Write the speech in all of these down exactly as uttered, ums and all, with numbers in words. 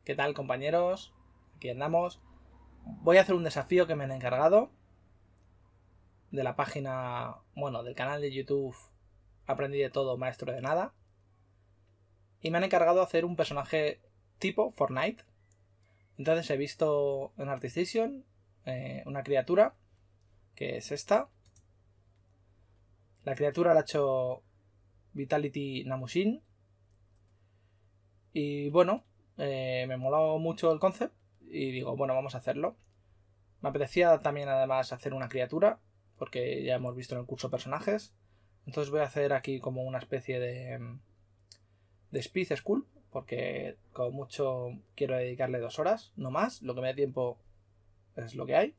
¿Qué tal, compañeros? Aquí andamos. Voy a hacer un desafío que me han encargado de la página, bueno, del canal de YouTube Aprendí de Todo, Maestro de Nada. Y me han encargado hacer un personaje tipo Fortnite. Entonces he visto en ArtStation eh, una criatura, que es esta. La criatura la ha hecho Vitality Namushin. Y bueno, eh, me moló mucho el concept y digo, bueno, vamos a hacerlo. Me apetecía también además hacer una criatura, porque ya hemos visto en el curso personajes. Entonces voy a hacer aquí como una especie de de Speed School, porque como mucho quiero dedicarle dos horas, no más. Lo que me dé tiempo es lo que hay.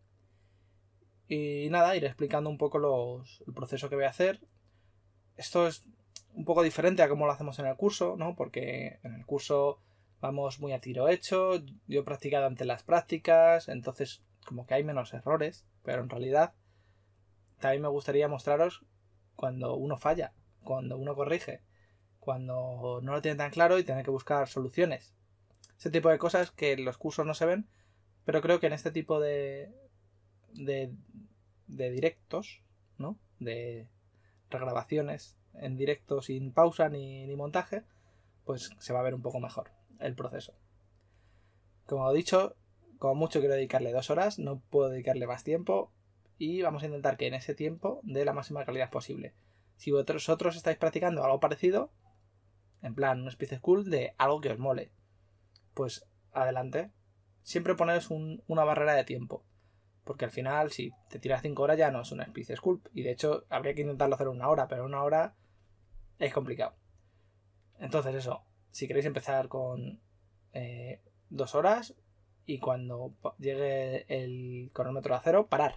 Y nada, iré explicando un poco los, el proceso que voy a hacer. Esto es un poco diferente a cómo lo hacemos en el curso, ¿no? Porque en el curso vamos muy a tiro hecho. Yo he practicado antes las prácticas, entonces como que hay menos errores, pero en realidad también me gustaría mostraros cuando uno falla, cuando uno corrige, cuando no lo tiene tan claro y tiene que buscar soluciones. Ese tipo de cosas que en los cursos no se ven, pero creo que en este tipo de de, de directos, ¿no? De regrabaciones en directo sin pausa ni, ni montaje, pues se va a ver un poco mejor el proceso. Como he dicho, como mucho quiero dedicarle dos horas, no puedo dedicarle más tiempo y vamos a intentar que en ese tiempo dé la máxima calidad posible. Si vosotros estáis practicando algo parecido, en plan un Speed School de algo que os mole, pues adelante. Siempre poneros un, una barrera de tiempo, porque al final si te tiras cinco horas ya no es un Speed School, y de hecho habría que intentarlo hacer una hora, pero una hora es complicado. Entonces eso, si queréis empezar con eh, dos horas y cuando llegue el cronómetro a cero, parar.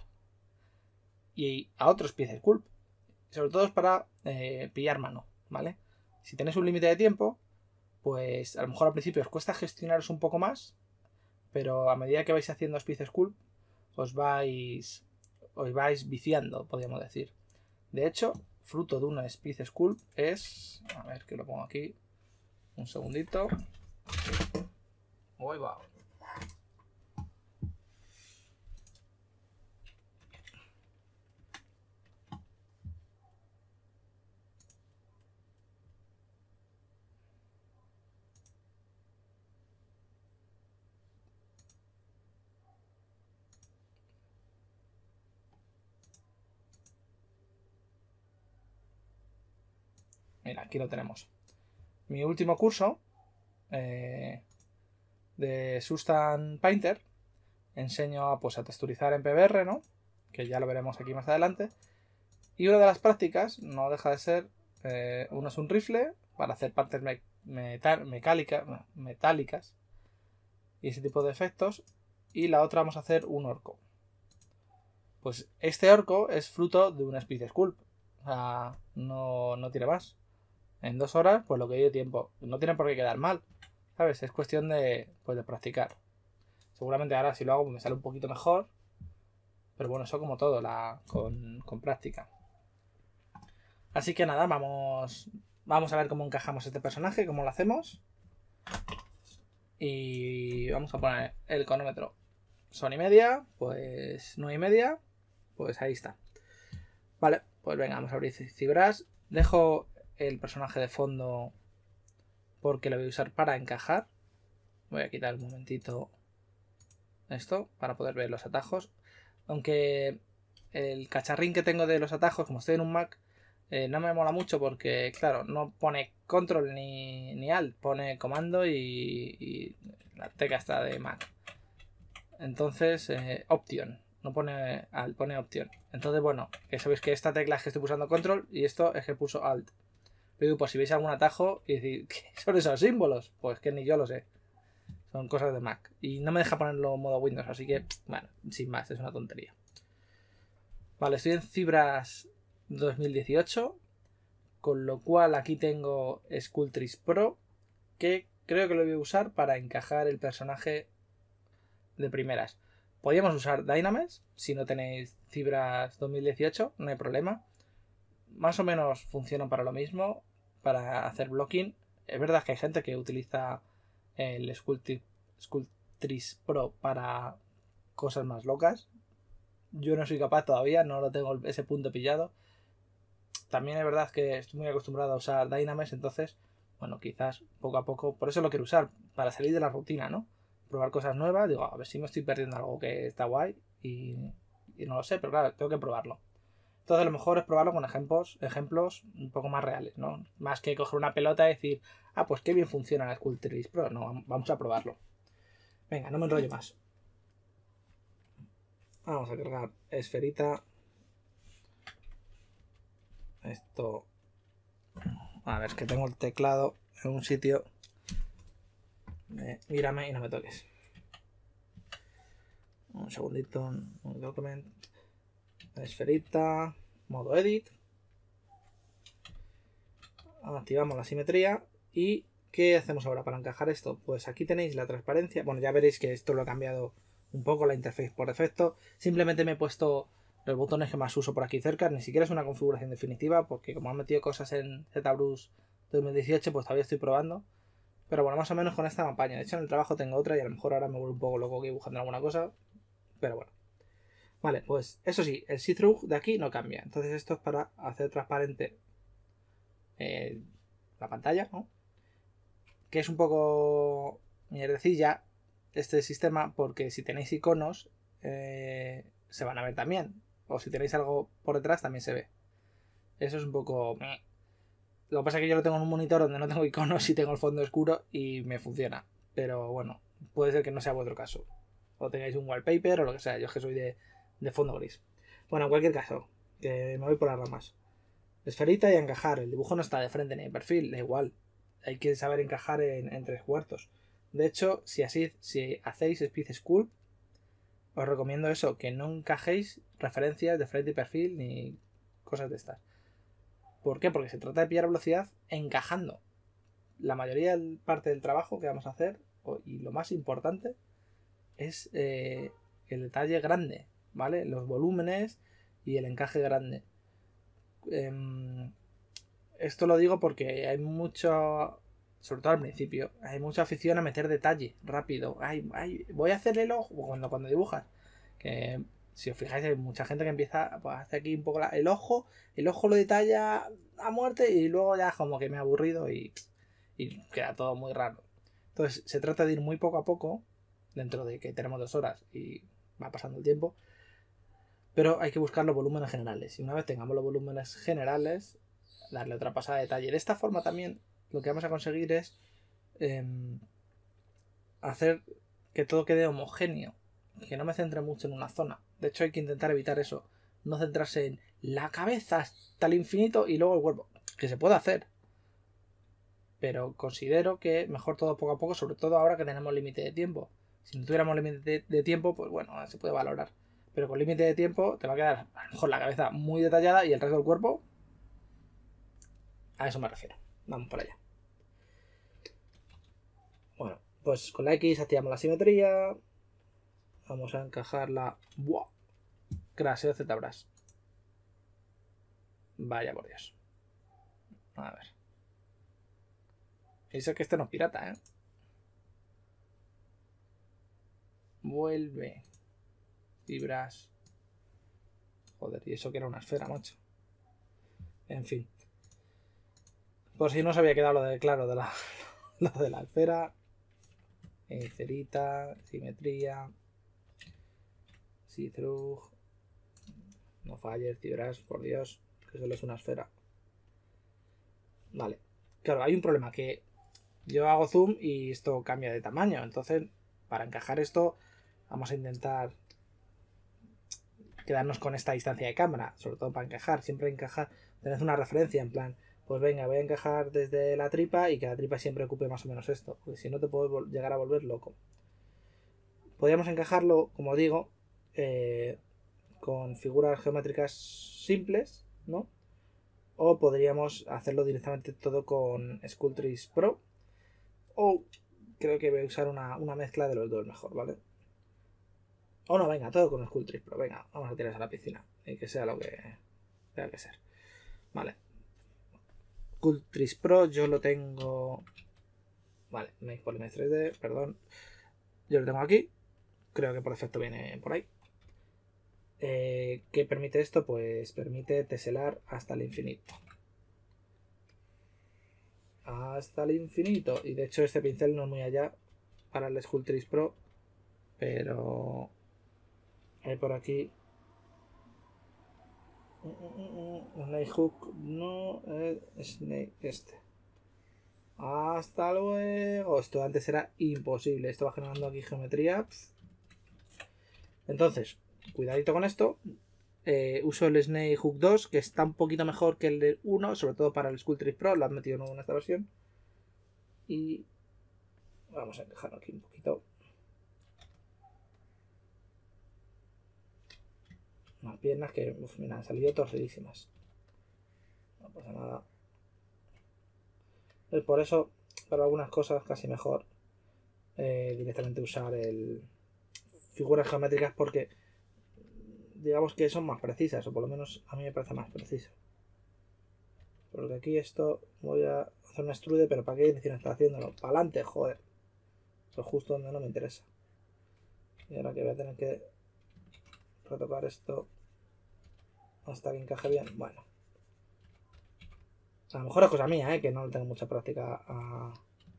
Y a otro Speed School. Sobre todo es para eh, pillar mano, ¿vale? Si tenéis un límite de tiempo, pues a lo mejor al principio os cuesta gestionaros un poco más, pero a medida que vais haciendo Speed School, os vais, os vais viciando, podríamos decir. De hecho, fruto de una Speed School es... A ver, que lo pongo aquí. Un segundito. Uy, va. Mira, aquí lo tenemos. Mi último curso eh, de Substance Painter enseño a, pues, a texturizar en P B R, ¿no? Que ya lo veremos aquí más adelante. Y una de las prácticas no deja de ser, eh, uno es un rifle para hacer partes me metal metálicas, metálicas y ese tipo de efectos. Y la otra vamos a hacer un orco. Pues este orco es fruto de una Speed Sculpt. O sea, no, no tiene más. En dos horas, pues lo que dio tiempo. No tiene por qué quedar mal, ¿sabes? Es cuestión de, pues, de practicar. Seguramente ahora si lo hago me sale un poquito mejor. Pero bueno, eso como todo, la, con, con práctica. Así que nada, vamos, vamos a ver cómo encajamos este personaje, cómo lo hacemos. Y vamos a poner el cronómetro. Son y media, pues nueve y media, pues ahí está. Vale, pues venga, vamos a abrir Cibras. Dejo el personaje de fondo porque lo voy a usar para encajar. Voy a quitar un momentito esto para poder ver los atajos. Aunque el cacharrín que tengo de los atajos, como estoy en un Mac, eh, no me mola mucho porque, claro, no pone control ni, ni alt, pone comando y, y la tecla está de Mac. Entonces, eh, option, no pone alt, pone option. Entonces, bueno, que sabéis que esta tecla es que estoy pulsando control y esto es que pulso alt. Pero pues si veis algún atajo y decís, ¿qué son esos símbolos? Pues que ni yo lo sé. Son cosas de Mac. Y no me deja ponerlo en modo Windows, así que, bueno, sin más, es una tontería. Vale, estoy en Cibras dos mil dieciocho, con lo cual aquí tengo Sculptris Pro, que creo que lo voy a usar para encajar el personaje de primeras. Podríamos usar Dynamesh, si no tenéis Cibras dos mil dieciocho, no hay problema. Más o menos funcionan para lo mismo, para hacer blocking. Es verdad que hay gente que utiliza el Sculptris, Sculptris Pro para cosas más locas. Yo no soy capaz todavía, no lo tengo ese punto pillado. También es verdad que estoy muy acostumbrado a usar Dynamesh, entonces, bueno, quizás poco a poco, por eso lo quiero usar, para salir de la rutina, ¿no? Probar cosas nuevas, digo, a ver si me estoy perdiendo algo que está guay y, y no lo sé, pero claro, tengo que probarlo. Entonces lo mejor es probarlo con ejemplos, ejemplos un poco más reales, ¿no? Más que coger una pelota y decir, ah, pues qué bien funciona la Sculptris Pro, no, vamos a probarlo. Venga, no me enrollo más. Vamos a cargar esferita. Esto... A ver, es que tengo el teclado en un sitio. Eh, mírame y no me toques. Un segundito. Un document. Esferita. Modo edit. Activamos la simetría. ¿Y qué hacemos ahora para encajar esto? Pues aquí tenéis la transparencia. Bueno, ya veréis que esto lo he cambiado un poco la interfaz por defecto. Simplemente me he puesto los botones que más uso por aquí cerca. Ni siquiera es una configuración definitiva, porque como han metido cosas en ZBrush dos mil dieciocho, pues todavía estoy probando. Pero bueno, más o menos con esta campaña. De hecho, en el trabajo tengo otra y a lo mejor ahora me vuelvo un poco loco dibujando alguna cosa. Pero bueno. Vale, pues eso sí, el see-through de aquí no cambia. Entonces esto es para hacer transparente eh, la pantalla, ¿no? Que es un poco mierdecilla este sistema, porque si tenéis iconos eh, se van a ver también. O si tenéis algo por detrás también se ve. Eso es un poco... Lo que pasa es que yo lo tengo en un monitor donde no tengo iconos y tengo el fondo oscuro y me funciona. Pero bueno, puede ser que no sea vuestro caso. O tengáis un wallpaper o lo que sea. Yo es que soy de, de fondo gris. Bueno, en cualquier caso, que me voy por las ramas. Esferita y a encajar. El dibujo no está de frente ni de perfil, da igual. Hay que saber encajar en, en tres cuartos. De hecho, si así, si hacéis Speed Sculpt, os recomiendo eso, que no encajéis referencias de frente y perfil ni cosas de estas. ¿Por qué? Porque se trata de pillar velocidad encajando. La mayoría de parte del trabajo que vamos a hacer, y lo más importante, es eh, el detalle grande, ¿vale? Los volúmenes y el encaje grande. Eh, esto lo digo porque hay mucho, sobre todo al principio, hay mucha afición a meter detalle rápido. Ay, ay, voy a hacer el ojo cuando, cuando dibujas. Que si os fijáis, hay mucha gente que empieza, pues hace aquí un poco la, el ojo, el ojo lo detalla a muerte y luego ya como que me ha aburrido y, y queda todo muy raro. Entonces se trata de ir muy poco a poco, dentro de que tenemos dos horas y va pasando el tiempo, pero hay que buscar los volúmenes generales. Y una vez tengamos los volúmenes generales, darle otra pasada de detalle. De esta forma también lo que vamos a conseguir es eh, hacer que todo quede homogéneo, que no me centre mucho en una zona. De hecho hay que intentar evitar eso, no centrarse en la cabeza hasta el infinito y luego el cuerpo, que se puede hacer, pero considero que mejor todo poco a poco, sobre todo ahora que tenemos límite de tiempo. Si no tuviéramos límite de, de tiempo, pues bueno, se puede valorar, pero con límite de tiempo te va a quedar a lo mejor la cabeza muy detallada y el resto del cuerpo, a eso me refiero. Vamos por allá. Bueno, pues con la X activamos la simetría. Vamos a encajarla. ¡Buah! Craseo ZBrush. Vaya por Dios. A ver. Eso que este no es pirata, ¿eh? Vuelve. Fibras. Joder, y eso que era una esfera, macho. En fin. Por si no os había quedado lo de claro de la, lo de la esfera. Cerita, simetría. See-through. No falles, fibras, por Dios. Que solo es una esfera. Vale. Claro, hay un problema que yo hago zoom y esto cambia de tamaño. Entonces, para encajar esto, vamos a intentar quedarnos con esta distancia de cámara. Sobre todo para encajar. Siempre encajar, tened una referencia en plan, pues venga, voy a encajar desde la tripa y que la tripa siempre ocupe más o menos esto. Porque si no te puedo llegar a volver loco. Podríamos encajarlo, como digo, eh, con figuras geométricas simples, ¿no? O podríamos hacerlo directamente todo con Sculptris Pro. O creo que voy a usar una, una mezcla de los dos mejor, ¿vale? O no, venga, todo con Sculptris Pro. Venga, vamos a tirarse a la piscina. Y que sea lo que tenga que ser. Vale. Sculptris Pro yo lo tengo... Vale, Make Polymer tres D, perdón. Yo lo tengo aquí. Creo que por defecto viene por ahí. Eh, ¿Qué permite esto? Pues permite teselar hasta el infinito. Hasta el infinito. Y de hecho este pincel no es muy allá para el Sculptris Pro. Pero hay por aquí Snake Hook. No, es Snake este. Hasta luego. Esto antes era imposible. Esto va generando aquí geometría. Entonces, cuidadito con esto. Eh, uso el Snake Hook dos, que está un poquito mejor que el uno, sobre todo para el Sculptris Pro. Lo han metido nuevo en esta versión. Y vamos a encajarlo aquí un poquito. Unas piernas que, uf, mira, han salido torcidísimas. No pasa nada. Es por eso, para algunas cosas casi mejor eh, directamente usar el figuras geométricas, porque digamos que son más precisas, o por lo menos a mí me parece más preciso. Porque aquí esto voy a hacer un extrude, pero ¿para qué dirección está haciéndolo? Para adelante, joder. Pues justo donde no me interesa. Y ahora que voy a tener que retocar esto hasta que encaje bien. Bueno. A lo mejor es cosa mía, ¿eh? Que no tengo mucha práctica a,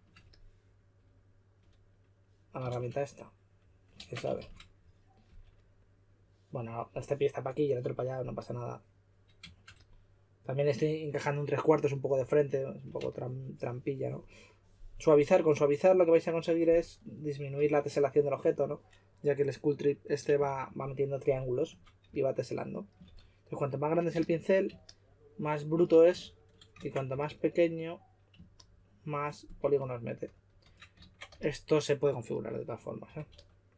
a la herramienta esta. ¿Quién sabe? Bueno, este pie está para aquí y el otro para allá, no pasa nada. También estoy encajando un tres cuartos un poco de frente, un poco tram, trampilla, ¿no? Suavizar, con suavizar lo que vais a conseguir es disminuir la teselación del objeto, ¿no? Ya que el Sculptris este va, va metiendo triángulos y va teselando. Entonces, cuanto más grande es el pincel, más bruto es, y cuanto más pequeño, más polígonos mete. Esto se puede configurar de todas formas, ¿eh?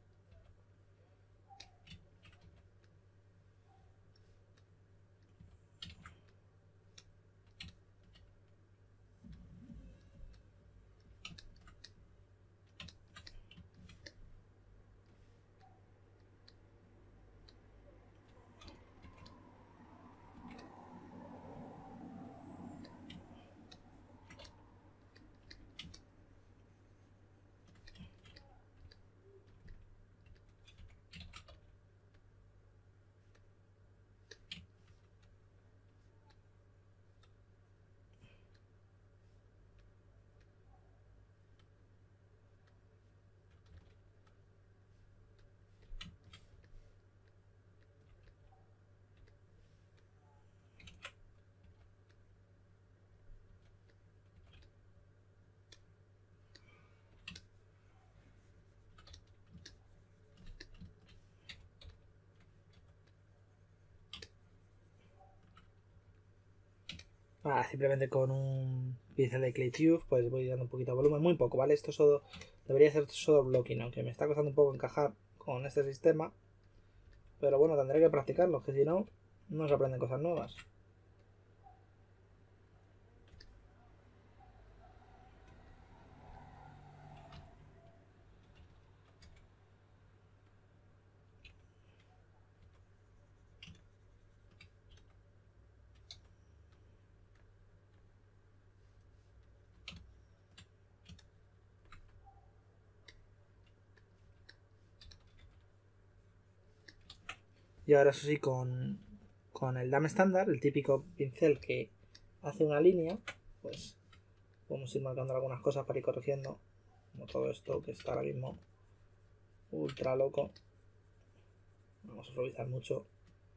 Ah, simplemente con un pincel de Clay Tube pues voy dando un poquito de volumen, muy poco, ¿vale? Esto solo debería ser solo blocking, aunque me está costando un poco encajar con este sistema. Pero bueno, tendré que practicarlo, que si no, no se aprenden cosas nuevas. Y ahora eso sí, con, con el dam estándar, el típico pincel que hace una línea, pues podemos ir marcando algunas cosas para ir corrigiendo, como todo esto que está ahora mismo ultra loco. Vamos a suavizar mucho.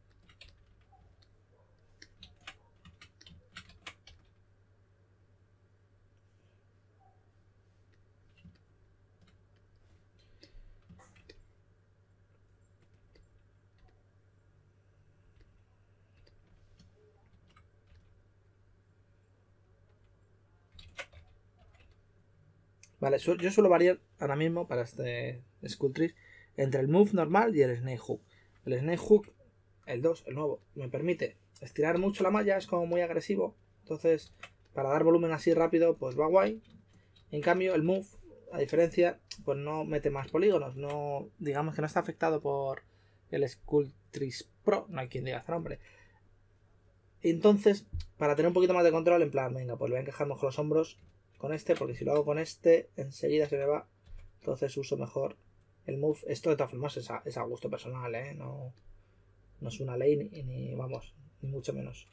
Vale, yo suelo variar ahora mismo para este Sculptris entre el Move normal y el Snake Hook. El Snake Hook, el dos, el nuevo, me permite estirar mucho la malla, es como muy agresivo. Entonces, para dar volumen así rápido, pues va guay. En cambio, el Move, a diferencia, pues no mete más polígonos. No, digamos que no está afectado por el Sculptris Pro, no hay quien diga este nombre. Entonces, para tener un poquito más de control, en plan, venga, pues le voy a encajar mejor los hombros con este, porque si lo hago con este, enseguida se me va. Entonces uso mejor el move, esto de todas formas es a, es a gusto personal, ¿eh? No, no es una ley ni, ni, vamos, ni mucho menos.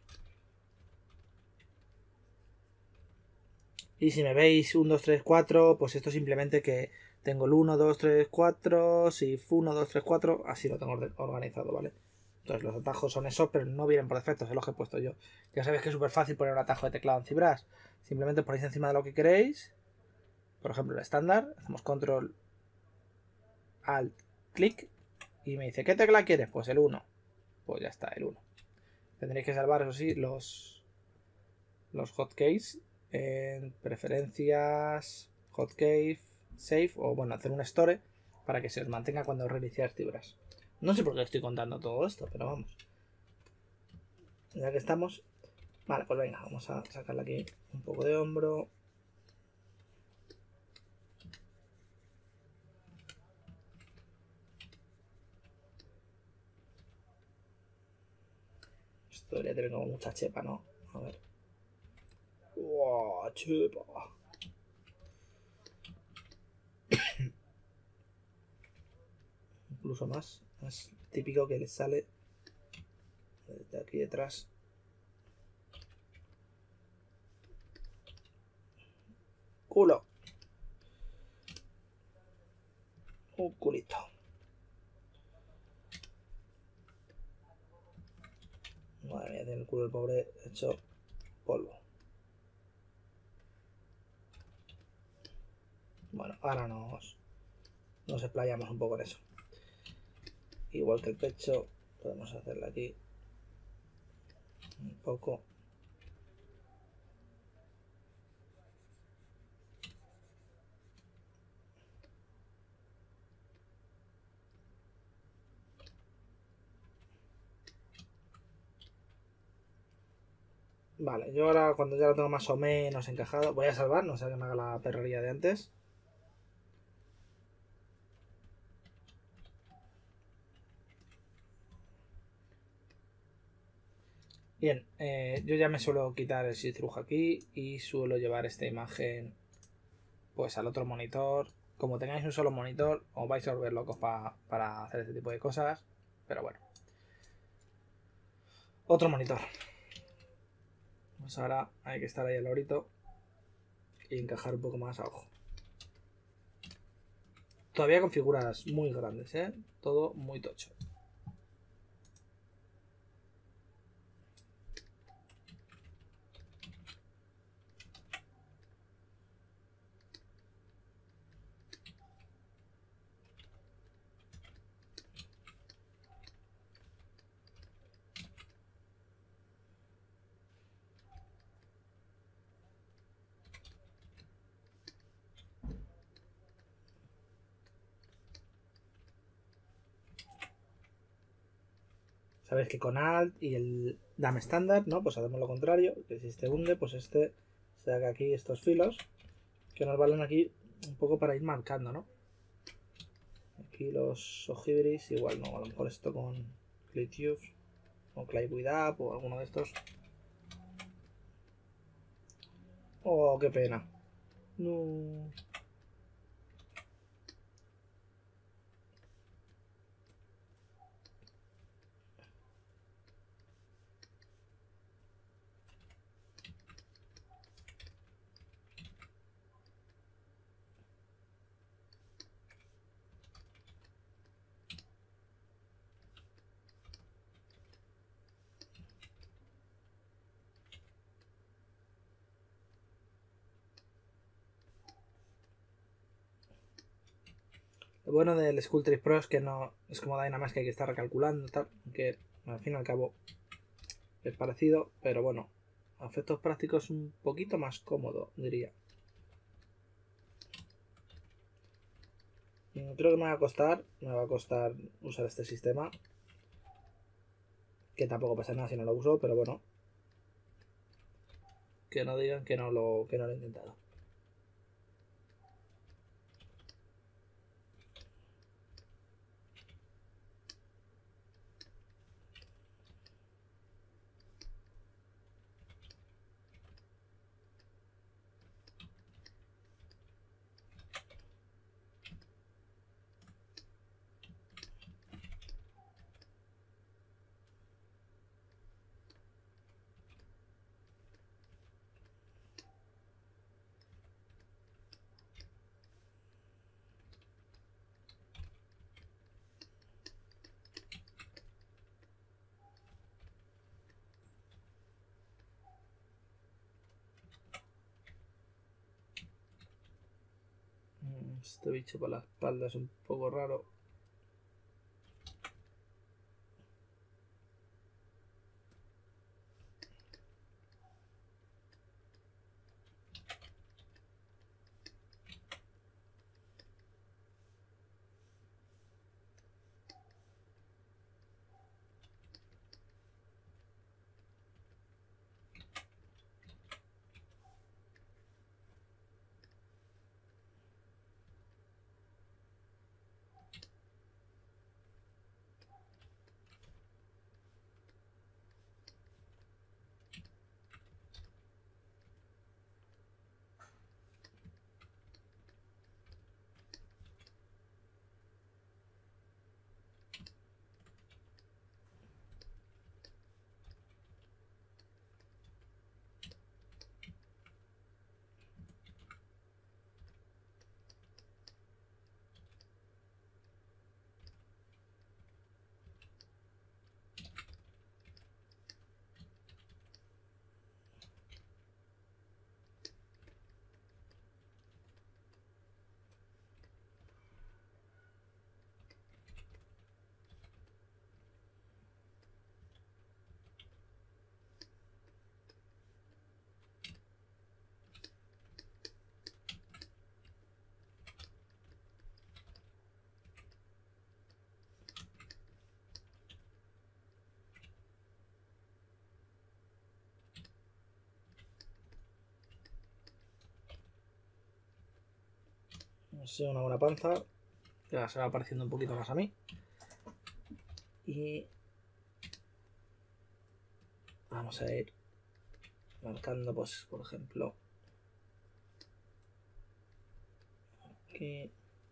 Y si me veis un, dos, tres, cuatro, pues esto simplemente que tengo el uno, dos, tres, cuatro, si uno, dos, tres, cuatro, así lo tengo organizado, ¿vale? Entonces los atajos son esos, pero no vienen por defecto, es los que he puesto yo. Ya sabéis que es súper fácil poner un atajo de teclado en ZBrush. Simplemente ponéis encima de lo que queréis. Por ejemplo, el estándar, hacemos control, alt, clic, y me dice, ¿qué tecla quieres? Pues el uno. Pues ya está, el uno. Tendréis que salvar, eso sí, los, los hotkeys en preferencias, hotkey, save, o bueno, hacer un store para que se os mantenga cuando reiniciáis ZBrush. No sé por qué estoy contando todo esto, pero vamos. Ya que estamos, vale, pues venga, vamos a sacarle aquí un poco de hombro. Esto debería tener como mucha chepa, ¿no? A ver. ¡Wow! Chepa. Incluso más. Es típico que les sale de aquí detrás. Culo. Un culito. Madre mía, tiene el culo el pobre hecho polvo. Bueno, ahora nos, nos explayamos un poco en eso. Igual que el pecho, podemos hacerle aquí un poco. Vale, yo ahora cuando ya lo tengo más o menos encajado, voy a salvar, no sea que me haga la perrería de antes. Bien, eh, yo ya me suelo quitar el see-through aquí y suelo llevar esta imagen pues al otro monitor. Como tengáis un solo monitor, os vais a volver locos pa, para hacer este tipo de cosas, pero bueno. Otro monitor. Pues ahora hay que estar ahí al lorito y encajar un poco más a ojo. Todavía con figuras muy grandes, ¿eh? Todo muy tocho. Sabéis que con Alt y el dame estándar, ¿no? Pues hacemos lo contrario, que si este hunde, pues este se haga aquí estos filos que nos valen aquí un poco para ir marcando, ¿no? Aquí los ojibris, igual no, a lo mejor esto con ClayTube o Clay With Up o alguno de estos. Oh, qué pena. No. Lo bueno del Sculptris Pro es que no es como Dynamax, que hay que estar recalculando, tal, que al fin y al cabo es parecido, pero bueno, a efectos prácticos un poquito más cómodo, diría. Creo que me va a costar, me va a costar usar este sistema, que tampoco pasa nada si no lo uso, pero bueno, que no digan que no lo, que no lo he intentado. Este bicho por la espalda es un poco raro. Es una buena panza. Ya se va pareciendo un poquito más a mí. Y vamos a ir marcando, pues, por ejemplo, aquí.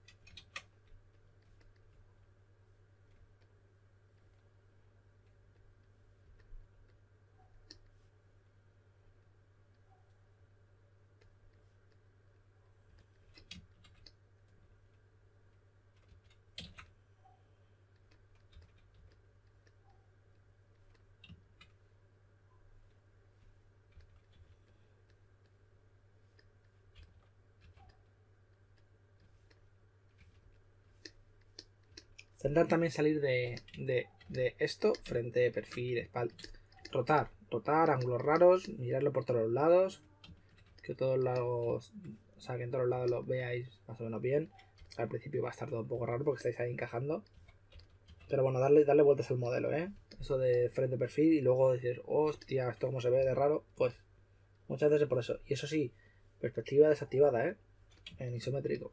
Intentar también salir de, de, de esto, frente, perfil, espalda. Rotar, rotar, ángulos raros, mirarlo por todos los lados. Que todos lados, o sea, que en todos los lados lo veáis más o menos bien. Al principio va a estar todo un poco raro porque estáis ahí encajando. Pero bueno, darle, darle vueltas al modelo, ¿eh? Eso de frente, perfil y luego decir, hostia, esto como se ve de raro. Pues muchas veces por eso. Y eso sí, perspectiva desactivada, ¿eh? En isométrico.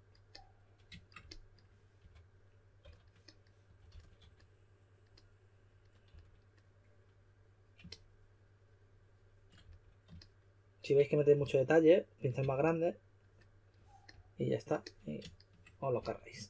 Si veis que metéis mucho detalle, pincel más grande y ya está. Y os lo cargáis.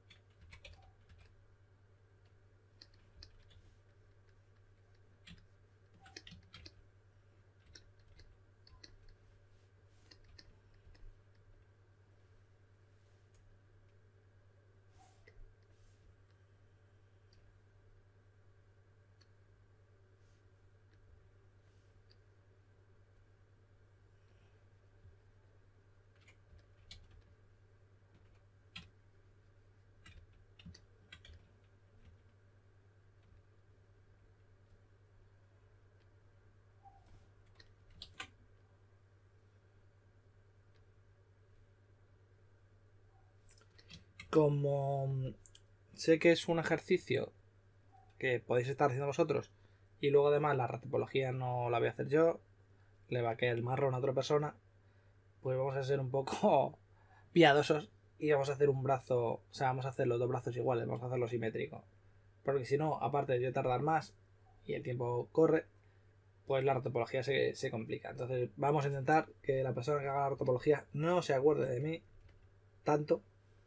Como sé que es un ejercicio que podéis estar haciendo vosotros y luego además la retopología no la voy a hacer yo, le va a caer el marrón a otra persona, pues vamos a ser un poco piadosos y vamos a hacer un brazo, o sea, vamos a hacer los dos brazos iguales, vamos a hacerlo simétrico. Porque si no, aparte de yo tardar más y el tiempo corre, pues la retopología se, se complica. Entonces vamos a intentar que la persona que haga la retopología no se acuerde de mí tanto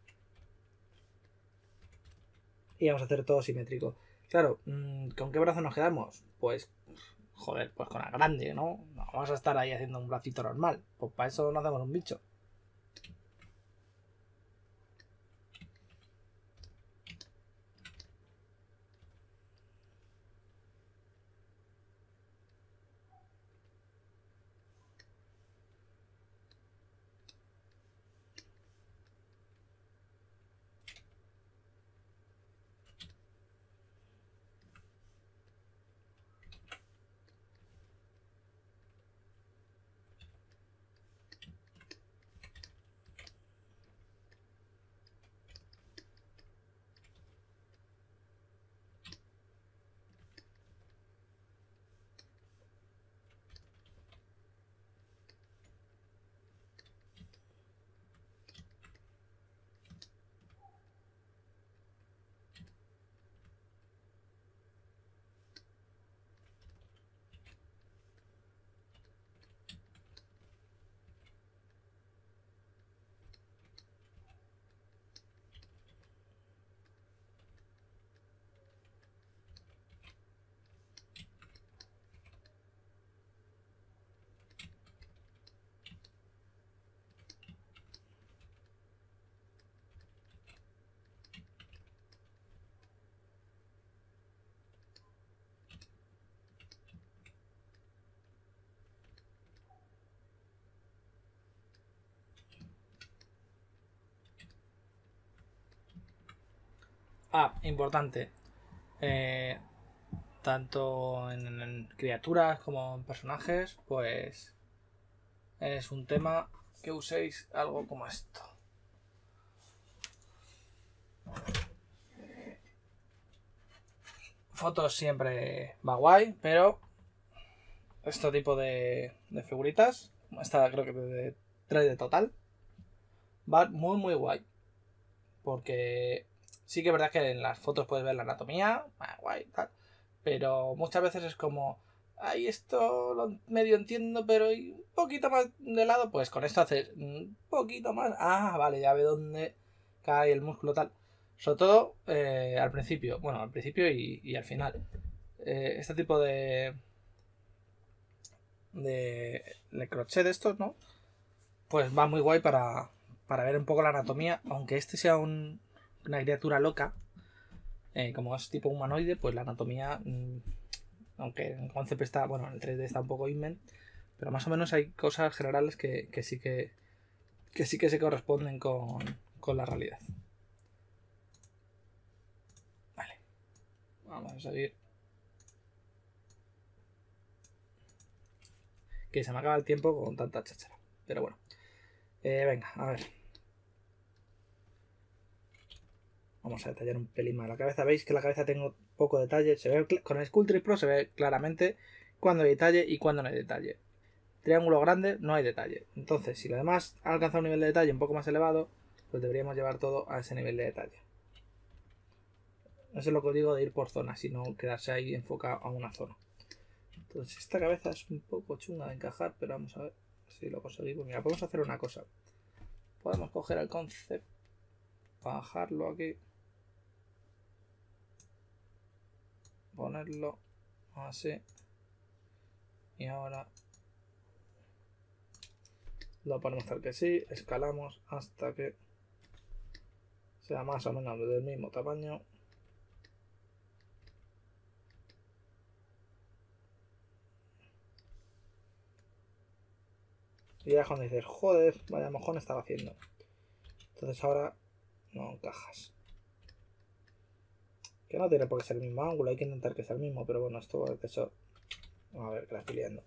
y vamos a hacer todo simétrico. Claro, ¿con qué brazo nos quedamos? Pues, joder, pues con la grande, ¿no? No vamos a estar ahí haciendo un bracito normal. Pues para eso no hacemos un bicho. Ah, importante. Eh, tanto en, en criaturas como en personajes, pues es un tema que uséis algo como esto. Fotos siempre va guay, pero este tipo de, de figuritas, esta creo que de tres de total, va muy muy guay. Porque sí que es verdad que en las fotos puedes ver la anatomía, ah, guay, tal. Pero muchas veces es como, ay, esto lo medio entiendo, pero un poquito más de lado, pues con esto haces un poquito más. Ah, vale, ya ve dónde cae el músculo, tal. Sobre todo eh, al principio, bueno, al principio y, y al final. Eh, este tipo de, de, de crochet de estos, ¿no? Pues va muy guay para, para ver un poco la anatomía, aunque este sea un, una criatura loca, eh, como es tipo humanoide, pues la anatomía, mmm, aunque en concept está, bueno, en el tres D está un poco invent, pero más o menos hay cosas generales que, que sí que, que sí que se corresponden con, con la realidad. Vale, vamos a seguir. Que se me acaba el tiempo con tanta cháchara, pero bueno. Eh, venga, a ver. Vamos a detallar un pelín más la cabeza. Veis que la cabeza tengo poco detalle. Se ve con el Sculptris Pro se ve claramente cuando hay detalle y cuando no hay detalle. Triángulo grande, no hay detalle. Entonces, si lo demás ha alcanzado un nivel de detalle un poco más elevado, pues deberíamos llevar todo a ese nivel de detalle. Eso es lo que os digo de ir por zonas y no quedarse ahí enfocado a una zona. Entonces, esta cabeza es un poco chunga de encajar, pero vamos a ver si lo conseguimos. Mira, podemos hacer una cosa. Podemos coger el concept, bajarlo aquí, ponerlo así, y ahora lo ponemos tal que sí, escalamos hasta que sea más o menos del mismo tamaño. Y ya cuando dices, joder, vaya mojón estaba haciendo. Entonces ahora no encajas. Que no tiene por qué ser el mismo ángulo, hay que intentar que sea el mismo, pero bueno, esto de eso. Vamos a ver que la estoy liando.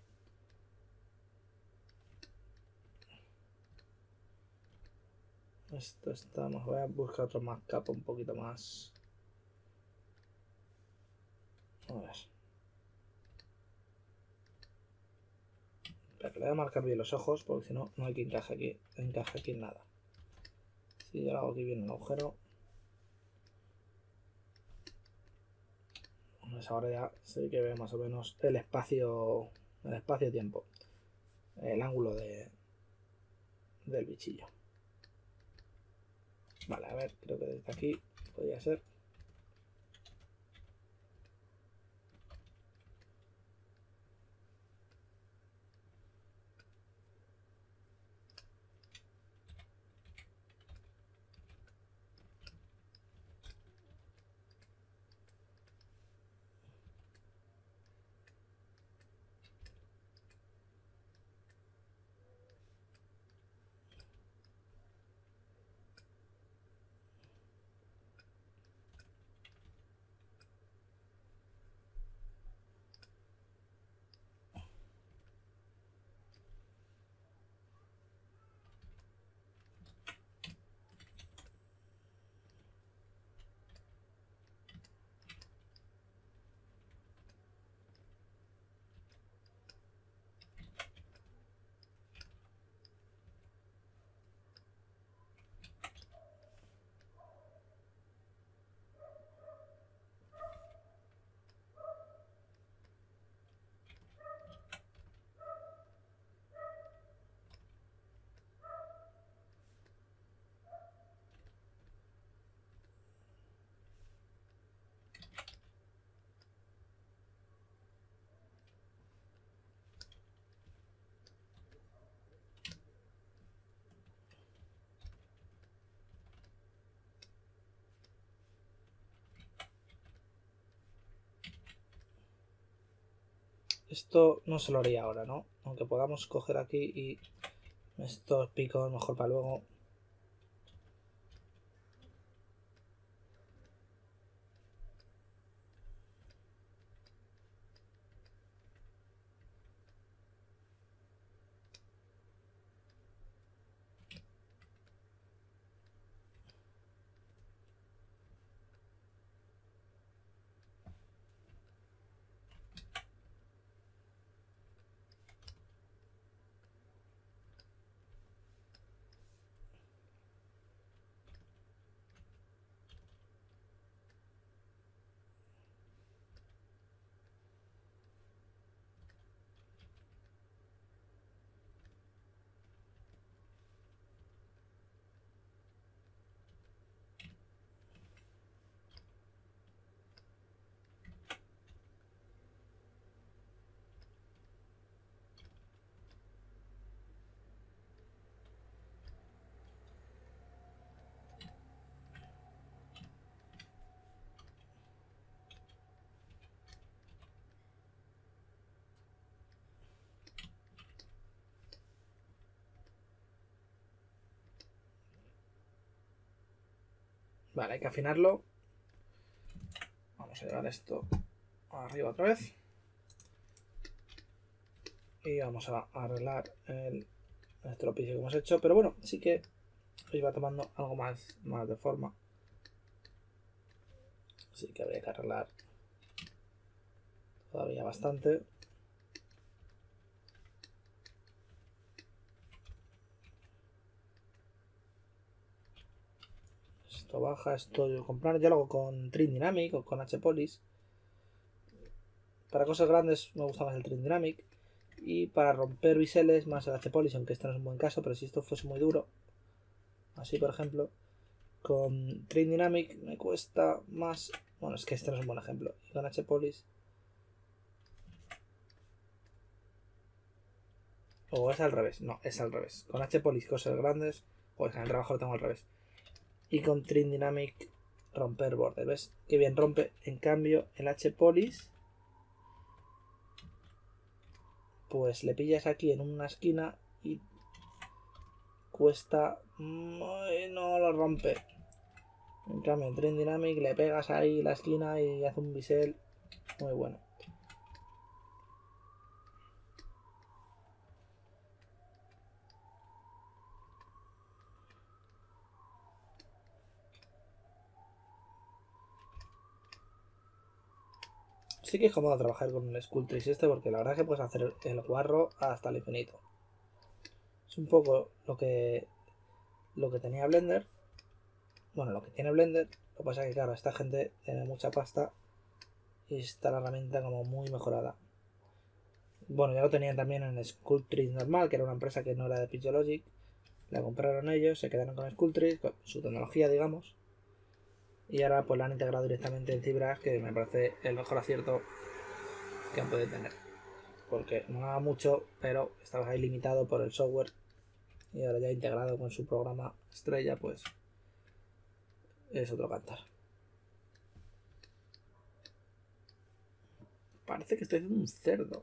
Esto estamos. Voy a buscar otro más capo un poquito más. A ver. Pero le voy a marcar bien los ojos porque si no, no hay que encaje aquí. Encaje aquí en nada. Si yo lo hago aquí bien el agujero. Pues ahora ya sé que ve más o menos el espacio. El espacio-tiempo. El ángulo de, del bichillo. Vale, a ver, creo que desde aquí podría ser. Esto no se lo haría ahora, ¿no? Aunque podamos coger aquí y estos picos mejor para luego. Vale, hay que afinarlo. Vamos a llevar esto arriba otra vez. Y vamos a arreglar el estropicio que hemos hecho. Pero bueno, sí que hoy va tomando algo más, más de forma. Así que habría que arreglar todavía bastante. Esto baja, esto yo comprar, yo lo hago con Trim Dynamic o con H-Polish. Para cosas grandes me gusta más el Trim Dynamic. Y para romper biseles más el H-Polish, aunque este no es un buen caso, pero si esto fuese muy duro, así por ejemplo, con Trim Dynamic me cuesta más. Bueno, es que este no es un buen ejemplo. Y con H-Polish. O es al revés, no, es al revés. Con H-Polish cosas grandes, pues en el trabajo lo tengo al revés. Y con Trim Dynamic romper borde, ¿ves? Que bien rompe. En cambio, el H-Polish, pues le pillas aquí en una esquina y cuesta. No lo rompe. En cambio, en Trim Dynamic le pegas ahí la esquina y hace un bisel muy bueno. Sí que es cómodo trabajar con el Sculptris este, porque la verdad es que puedes hacer el guarro hasta el infinito. Es un poco lo que lo que tenía Blender. Bueno, lo que tiene Blender. Lo que pasa es que claro, esta gente tiene mucha pasta y está la herramienta como muy mejorada. Bueno, ya lo tenían también en Sculptris normal, que era una empresa que no era de Pixologic. La compraron ellos, se quedaron con Sculptris, con su tecnología, digamos. Y ahora pues la han integrado directamente en ZBrush, que me parece el mejor acierto que han podido tener. Porque no haga mucho, pero estabas ahí limitado por el software. Y ahora ya integrado con su programa estrella, pues es otro cantar. Parece que estoy haciendo un cerdo.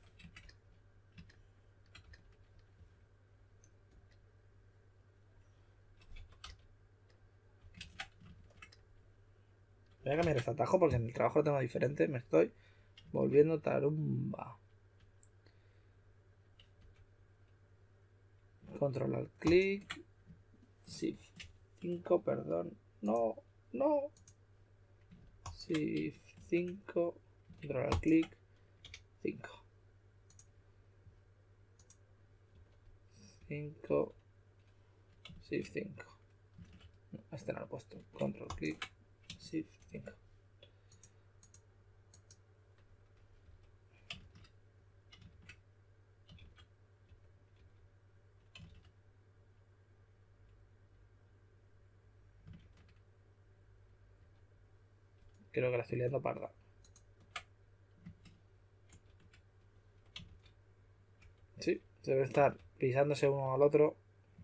Voy a cambiar este atajo porque en el trabajo lo tengo diferente. Me estoy volviendo tarumba. Control al clic. Shift cinco, perdón. No, no. Shift cinco. Control al clic. cinco. cinco. Shift cinco. No, este no lo he puesto. Control clic. Shift cinco. Creo que la estoy liando parda. Sí, debe estar pisándose uno al otro.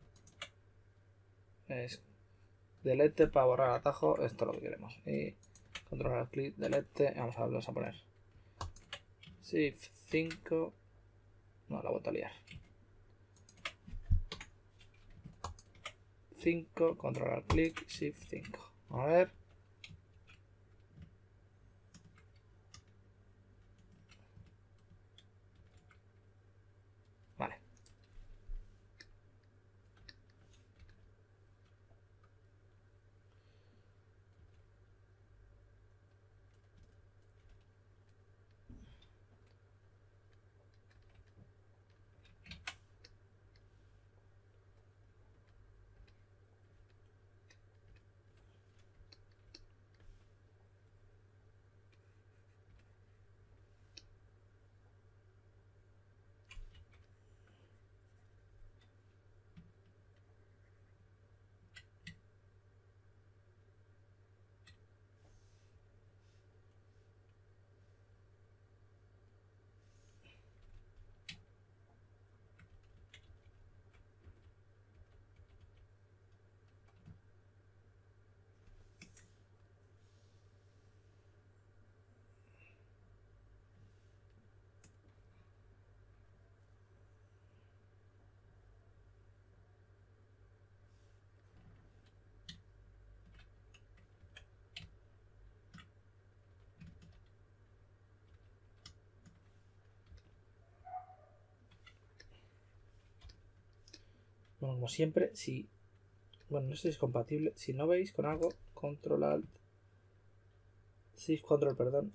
Es delete para borrar el atajo. Esto es lo que queremos. Y controlar el clic, delete. Vamos a volver a poner Shift cinco. No, la he vuelto a liar. cinco, controlar clic, Shift cinco. A ver. Vale. como siempre, si... Bueno, no sé si es compatible. Si no veis con algo, control alt. Shift control, perdón.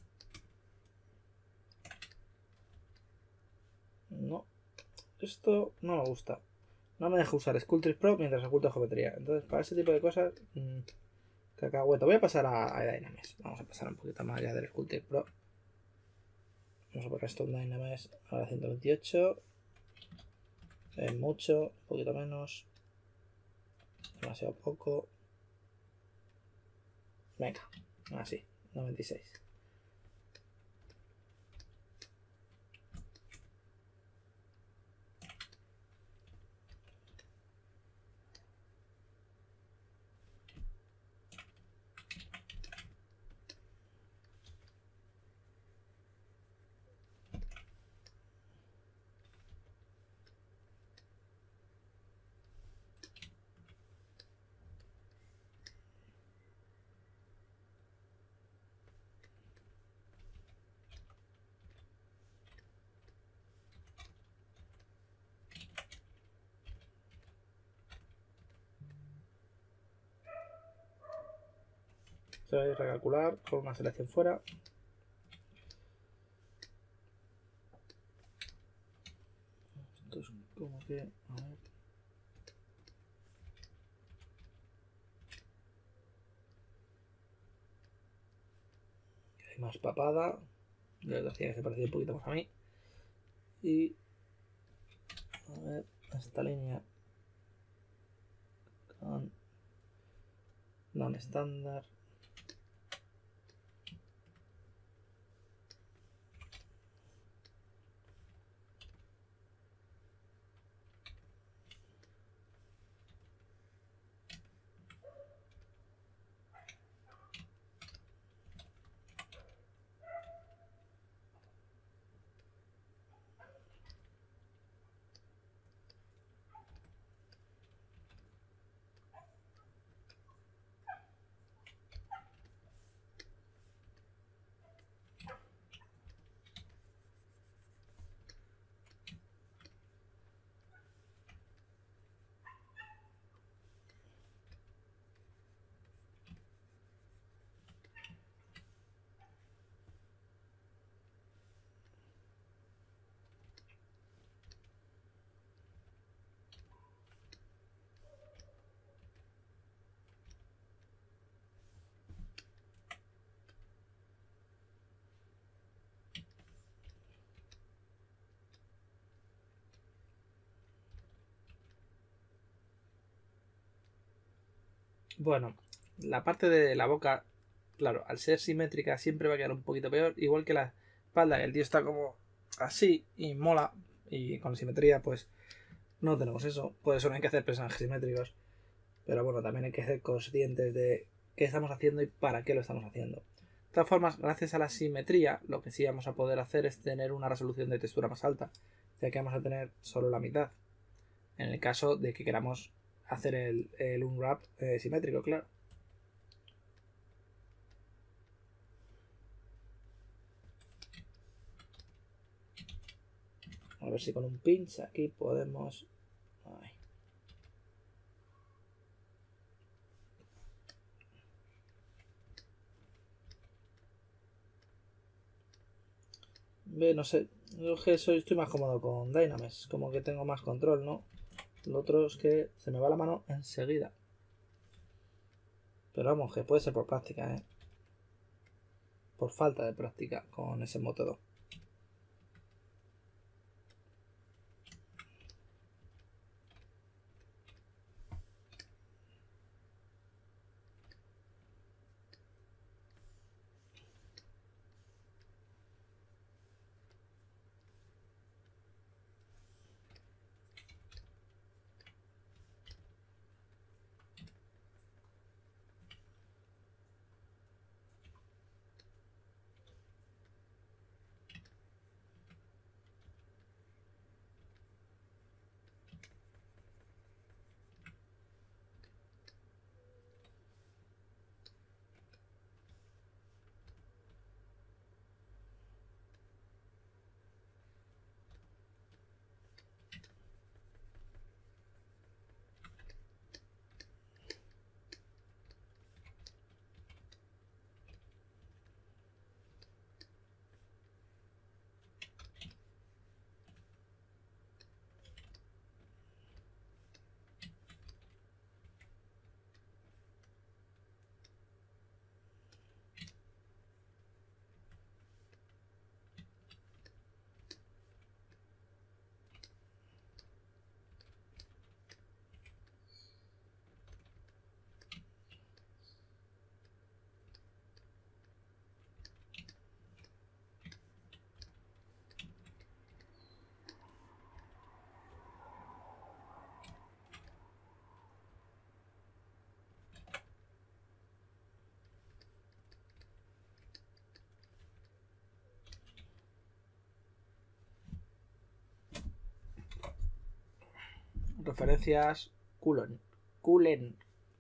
No. Esto no me gusta. No me deja usar Sculptris Pro mientras oculto geometría. Entonces, para ese tipo de cosas... Mmm, cacahueto. Voy a pasar a, a Dynamesh. Vamos a pasar un poquito más allá del Sculptris Pro. Vamos a poner esto en Dynamesh a ciento veintiocho. Es mucho, un poquito menos. Demasiado poco. Venga, así, noventa y seis. Se va a recalcular con una selección fuera. Esto es como que... A ver. Hay más papada. Yo decía que se parecía un poquito más a mí. Y... A ver, esta línea... Con... Non estándar. Bueno, la parte de la boca, claro, al ser simétrica siempre va a quedar un poquito peor. Igual que la espalda, el tío está como así y mola. Y con simetría, pues no tenemos eso. Por eso no hay que hacer personajes simétricos. Pero bueno, también hay que ser conscientes de qué estamos haciendo y para qué lo estamos haciendo. De todas formas, gracias a la simetría, lo que sí vamos a poder hacer es tener una resolución de textura más alta, ya que vamos a tener solo la mitad. En el caso de que queramos hacer el, el unwrap eh, simétrico, claro. A ver si con un pinch aquí podemos... Ay. Ve, no sé, yo que soy, estoy más cómodo con Dynamesh, como que tengo más control, ¿no? Lo otro es que se me va la mano enseguida. Pero vamos, que puede ser por práctica, ¿eh? Por falta de práctica con ese método. Referencias. Culon. Culen.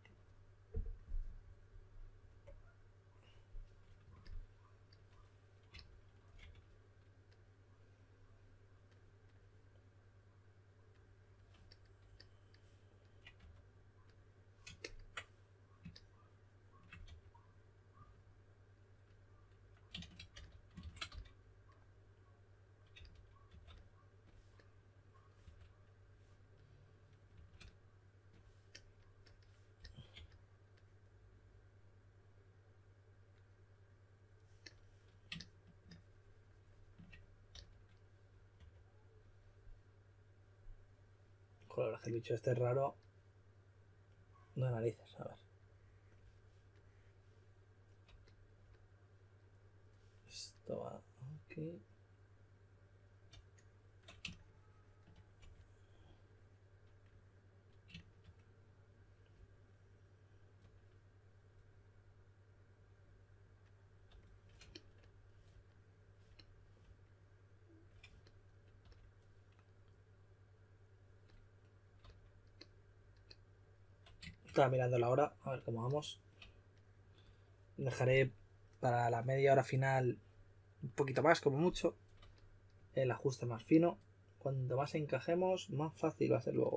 Joder, el bicho este es raro. No narices, a ver. Esto va aquí. Estaba mirando la hora, a ver cómo vamos. Dejaré para la media hora final un poquito más, como mucho. El ajuste más fino. Cuanto más encajemos, más fácil va a ser luego.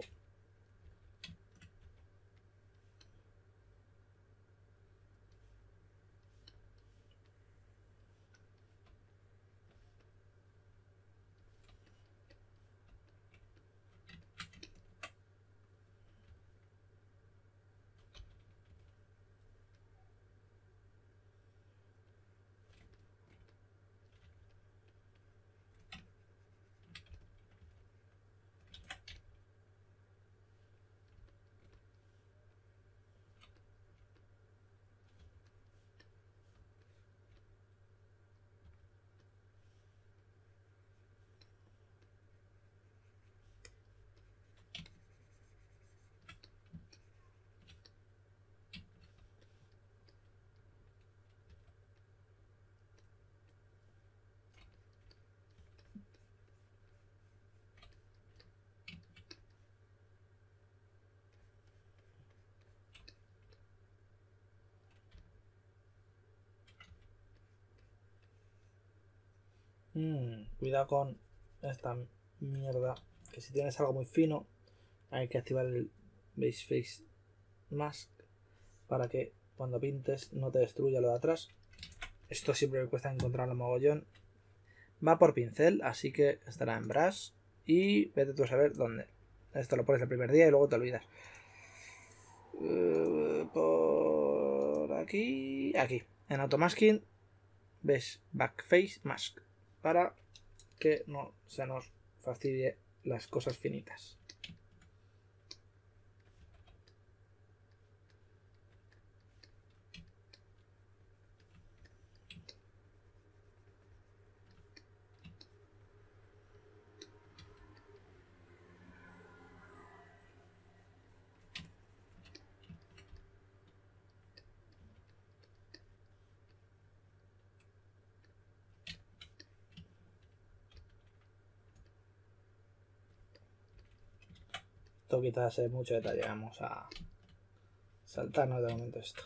Mm, cuidado con esta mierda. Que si tienes algo muy fino, hay que activar el Base Face Mask para que cuando pintes no te destruya lo de atrás. Esto siempre me cuesta encontrarlo mogollón. Va por pincel, así que estará en brush. Y vete tú a saber dónde. Esto lo pones el primer día y luego te olvidas. Uh, por aquí. Aquí. En Automasking ves Backface Mask. Para que no se nos fastidie las cosas finitas. Esto quizás es mucho detalle. Vamos a saltarnos de momento esto.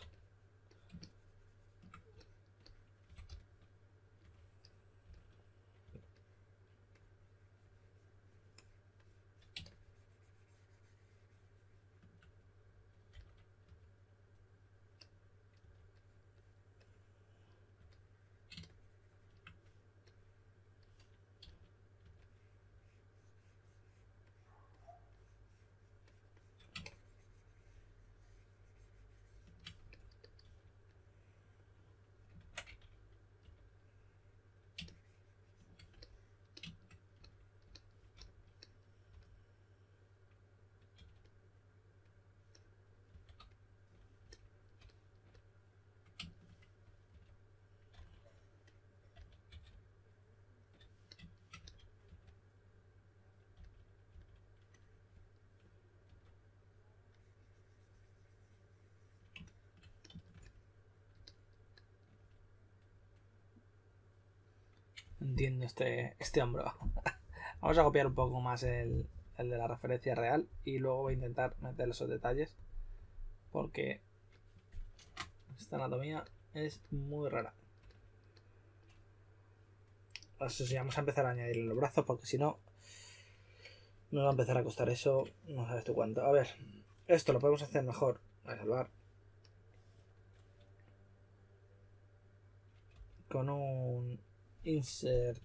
Entiendo este, este hombro. Vamos a copiar un poco más el, el de la referencia real, y luego voy a intentar meter esos detalles porque esta anatomía es muy rara. Eso sí, vamos a empezar a añadirle los brazos porque si no nos va a empezar a costar eso, no sabes tú cuánto. A ver, esto lo podemos hacer mejor. Voy a salvar con un insert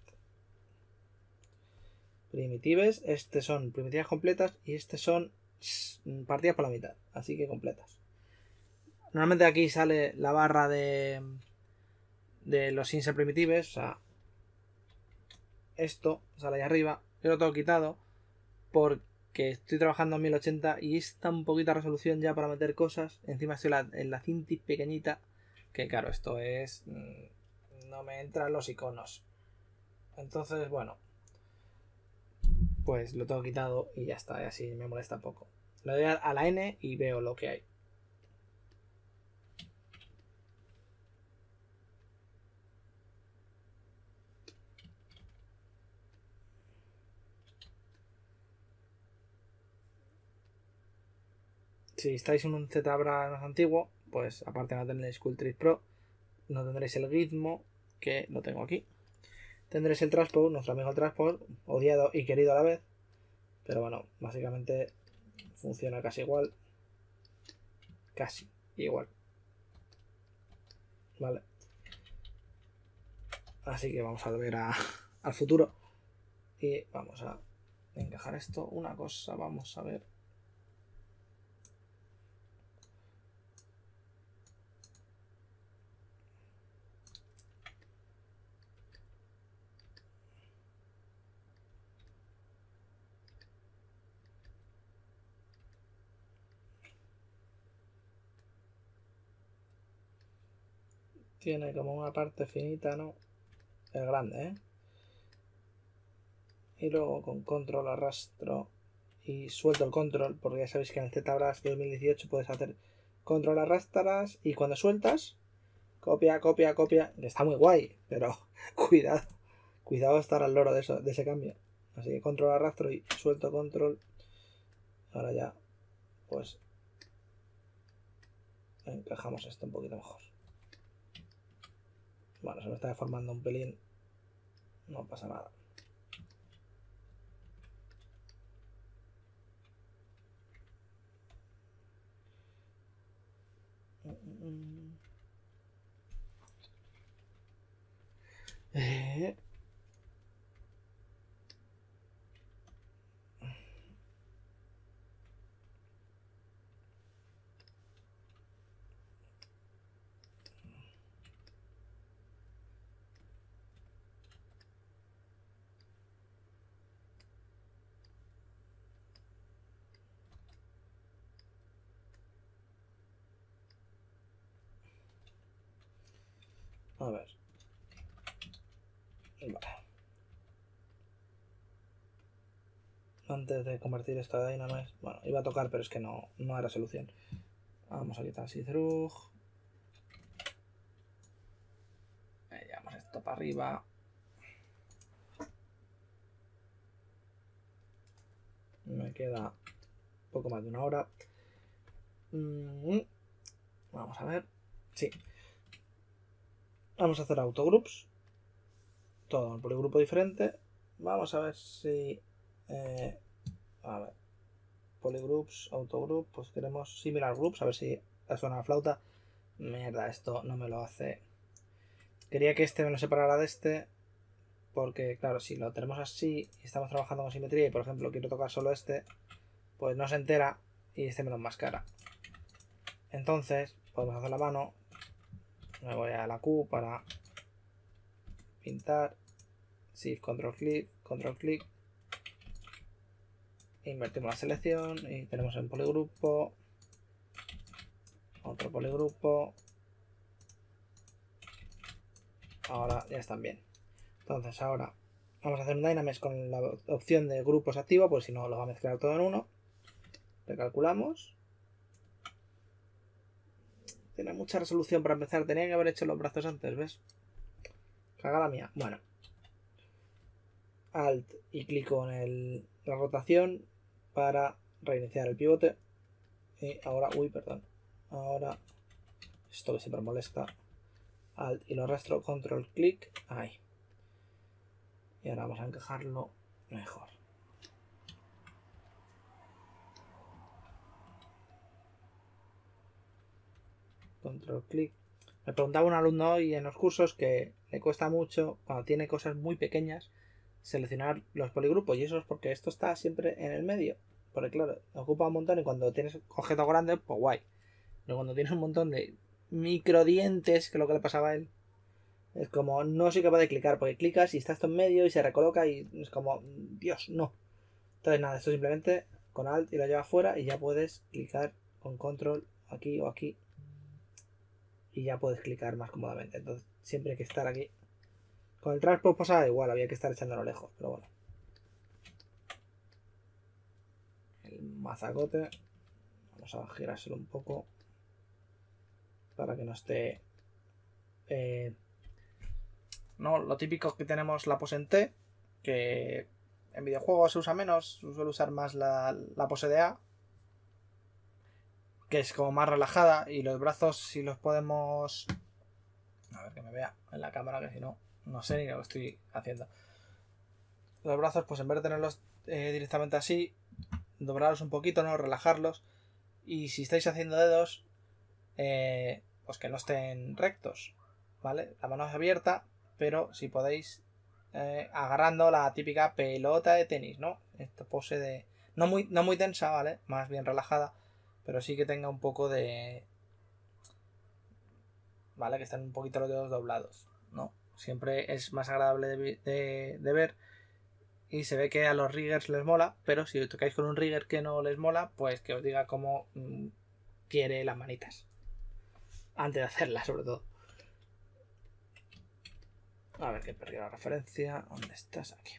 primitives. Este son primitivas completas y este son partidas por la mitad, así que completas. Normalmente aquí sale la barra de de los insert primitives, o sea, esto sale ahí arriba. Yo lo tengo quitado porque estoy trabajando en mil ochenta y es tan poquita resolución ya para meter cosas. Encima estoy en la, en la cinti pequeñita, que claro, esto es... no me entran los iconos. Entonces, bueno, pues lo tengo quitado y ya está, y así me molesta poco. Le doy a la N y veo lo que hay. Si estáis en un ZBrush antiguo, pues aparte no tendréis Sculptris Pro, no tendréis el Gizmo, que lo tengo aquí. Tendréis el Transport, nuestro amigo Transport, odiado y querido a la vez. Pero bueno, básicamente funciona casi igual. Casi igual. Vale. Así que vamos a ver a, al futuro. Y vamos a encajar esto. Una cosa, vamos a ver. Tiene como una parte finita, ¿no? Es grande, ¿eh? Y luego con control arrastro y suelto el control, porque ya sabéis que en el ZBrush dos mil dieciocho puedes hacer control arrastras y cuando sueltas, copia, copia, copia. Está muy guay, pero cuidado, cuidado estar al loro de, eso, de ese cambio. Así que control arrastro y suelto control. Ahora ya, pues, encajamos esto un poquito mejor. Bueno, se me está deformando un pelín. No pasa nada. Eh... A ver. Vale. Antes de convertir esto a Dynamax, bueno, iba a tocar, pero es que no, no era solución. Vamos a quitar See-Through. Llevamos esto para arriba. Me queda poco más de una hora. Mm, vamos a ver. Sí. Vamos a hacer autogroups. Todo en poligrupo diferente. Vamos a ver si... Eh, a ver. Polygroups, autogroup. Pues queremos similar groups. A ver si suena la flauta. Mierda, esto no me lo hace. Quería que este me lo separara de este. Porque, claro, si lo tenemos así y estamos trabajando con simetría y, por ejemplo, quiero tocar solo este, pues no se entera y este me lo enmascara. Entonces, podemos hacer la mano. Me voy a la Q para pintar. Shift, control click, control click. Invertimos la selección y tenemos el poligrupo. Otro poligrupo. Ahora ya están bien. Entonces ahora vamos a hacer un Dynamax con la opción de grupos activo, pues si no lo va a mezclar todo en uno. Recalculamos. Tiene mucha resolución para empezar. Tenía que haber hecho los brazos antes, ¿ves? Caga la mía. Bueno. Alt y clico en el, la rotación. para reiniciar el pivote. Y ahora, uy, perdón. Ahora, esto que siempre molesta. Alt y lo arrastro, control clic, ahí. Y ahora vamos a encajarlo mejor. Control clic. Me preguntaba un alumno hoy en los cursos que le cuesta mucho, cuando tiene cosas muy pequeñas, seleccionar los poligrupos. Y eso es porque esto está siempre en el medio. Porque claro, ocupa un montón y cuando tienes objetos grandes, pues guay. Pero cuando tienes un montón de microdientes, que es lo que le pasaba a él, es como no soy capaz de clicar, porque clicas y está esto en medio y se recoloca y es como, Dios, no. Entonces nada, esto simplemente con Alt y lo llevas fuera y ya puedes clicar con Control aquí o aquí y ya puedes clicar más cómodamente. Entonces siempre hay que estar aquí. Con el transport pasaba igual, había que estar echándolo lejos, pero bueno. El mazacote, vamos a girárselo un poco para que no esté... Eh, no, lo típico que tenemos la pose en T, que en videojuegos se usa menos, se suele usar más la, la pose de A, que es como más relajada, y los brazos si los podemos... A ver que me vea en la cámara, que si no, no sé ni lo que estoy haciendo. Los brazos, pues en vez de tenerlos eh, directamente así, doblarlos un poquito, ¿no? Relajarlos, y si estáis haciendo dedos, eh, pues que no estén rectos, ¿vale? La mano es abierta, pero si podéis eh, agarrando la típica pelota de tenis, ¿no? Esta pose de... No muy, no muy tensa, ¿vale? Más bien relajada, pero sí que tenga un poco de... ¿Vale? Que estén un poquito los dedos doblados, ¿no? Siempre es más agradable de, de, de ver y se ve que a los riggers les mola, pero si tocáis con un rigger que no les mola, pues que os diga cómo mmm, quiere las manitas. Antes de hacerlas, sobre todo. A ver, que he perdido la referencia. ¿Dónde estás? Aquí.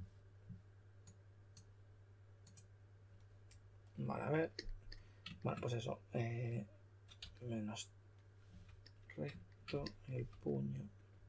Vale, a ver. Bueno, pues eso. Eh, menos recto el puño.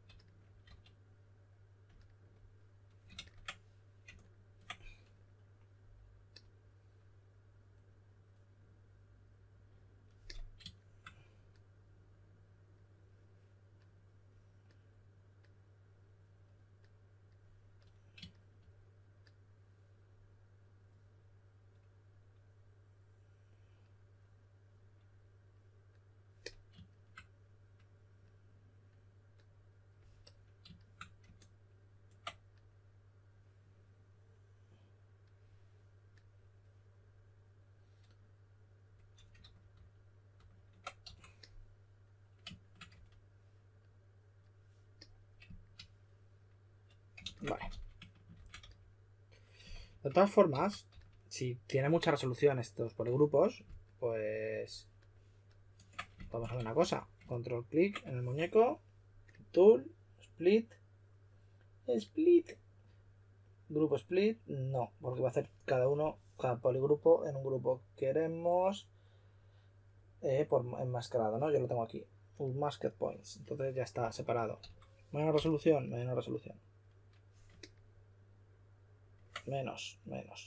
Vale. De todas formas, si tiene mucha resolución estos poligrupos, pues vamos a ver una cosa. Control clic en el muñeco, tool, split, split, grupo split, no, porque va a hacer cada uno, cada poligrupo en un grupo. Queremos eh, por enmascarado, ¿no? Yo lo tengo aquí, unmasked points, entonces ya está separado. Menos resolución, menos resolución. Menos, menos.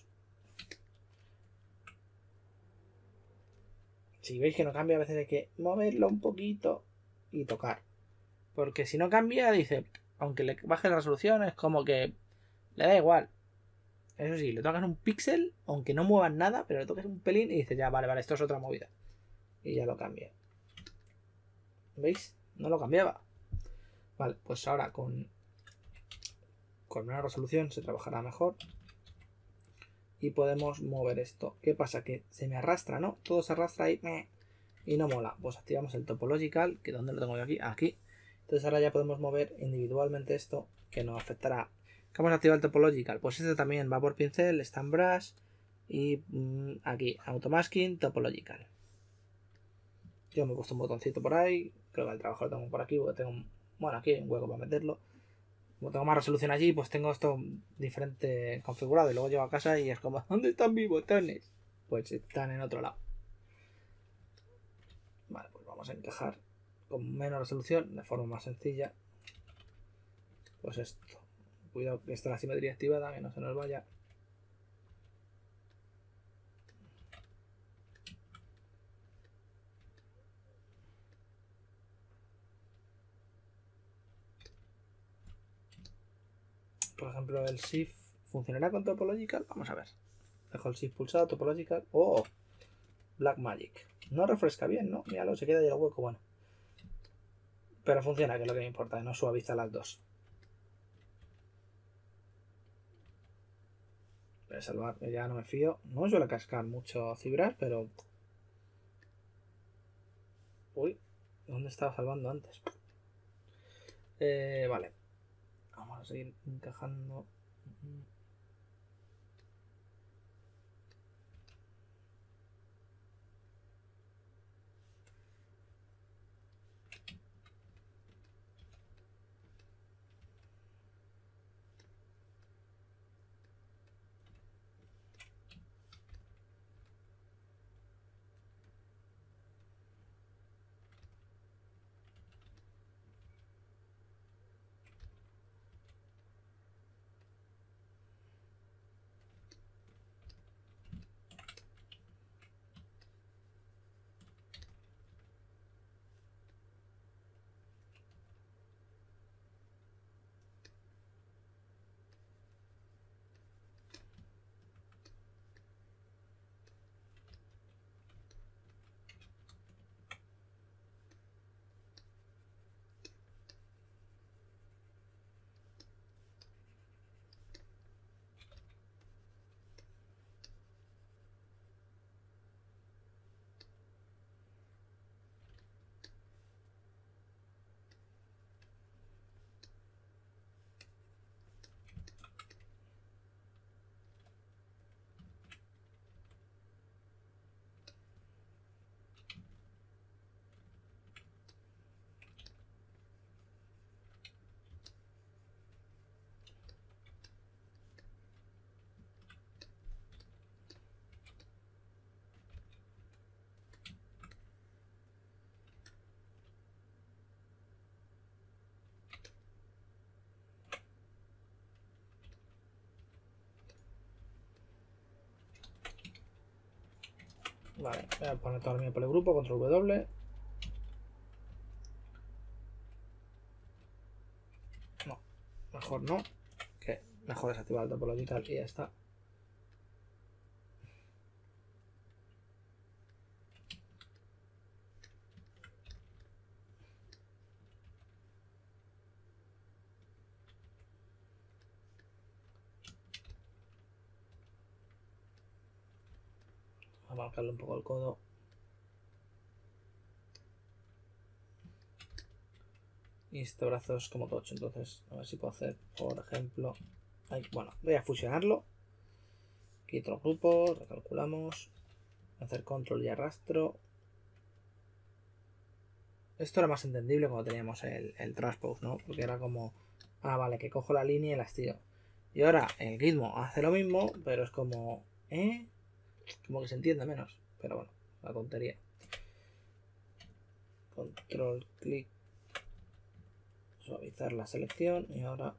Si veis que no cambia, a veces hay que moverlo un poquito y tocar. Porque si no cambia, dice, aunque le baje la resolución, es como que le da igual. Eso sí, le tocas un píxel, aunque no muevas nada, pero le tocas un pelín y dice, ya, vale, vale, esto es otra movida. Y ya lo cambia. ¿Veis? No lo cambiaba. Vale, pues ahora con, con una resolución se trabajará mejor. Y podemos mover esto. ¿Qué pasa? Que se me arrastra, ¿no? Todo se arrastra ahí y no mola. Pues activamos el topological, que ¿dónde lo tengo yo aquí? Aquí. Entonces ahora ya podemos mover individualmente esto, que nos afectará. ¿Cómo se activa el topological? Pues este también va por pincel, está en brush y mmm, aquí, automasking, topological. Yo me he puesto un botoncito por ahí, creo que el trabajo lo tengo por aquí, porque tengo, bueno, aquí hay un hueco para meterlo. Como tengo más resolución allí, pues tengo esto diferente configurado y luego llego a casa y es como, ¿dónde están mis botones? Pues están en otro lado. Vale, pues vamos a encajar con menos resolución, de forma más sencilla. Pues esto. Cuidado que está la simetría activada, que no se nos vaya. Por ejemplo, el Shift funcionará con Topological. Vamos a ver. Dejo el Shift pulsado, Topological. ¡Oh! Blackmagic. No refresca bien, ¿no? Míralo, se queda ahí el hueco, bueno. Pero funciona, que es lo que me importa, no suaviza las dos. Voy a salvar, ya no me fío. No me suele cascar mucho Cibras, pero... Uy, ¿dónde estaba salvando antes? Eh, vale. Vamos a seguir encajando. Vale, voy a poner todo el mío por el grupo, control W. No, mejor no. Que mejor desactivar el Topological y ya está. Vamos a marcarle un poco el codo. Y este brazo es como tocho, entonces a ver si puedo hacer, por ejemplo... Ahí, bueno, voy a fusionarlo. Quito los grupos, recalculamos. Hacer control y arrastro. Esto era más entendible cuando teníamos el, el transpose, ¿no? Porque era como... Ah, vale, que cojo la línea y la estiro. Y ahora el Gizmo hace lo mismo, pero es como... ¿Eh? Como que se entiende menos. Pero bueno, la tontería. Control, clic. Suavizar la selección y ahora...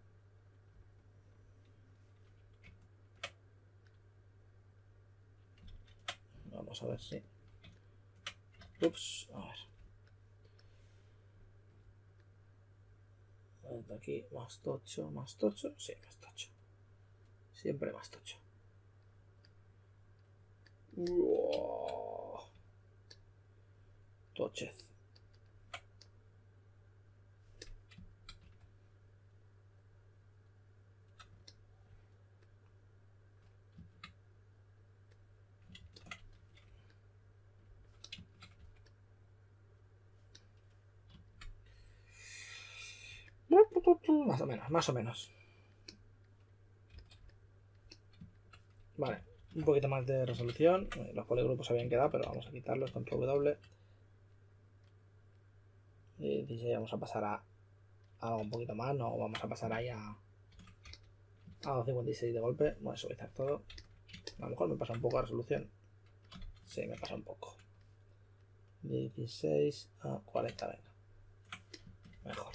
Vamos a ver si... Ups, a ver. Desde aquí, más tocho, más tocho. Sí, más tocho. Siempre más tocho. Uoh. Tochez. Más o menos, más o menos. Vale, un poquito más de resolución. Los poligrupos habían quedado, pero vamos a quitarlos. Control W. Y dice, vamos a pasar a, a algo un poquito más. No, vamos a pasar ahí a, a dos cincuenta y seis de golpe. Voy a suavizar todo. A lo mejor me pasa un poco de resolución. Sí, me pasa un poco. dieciséis a cuarenta, venga. Mejor.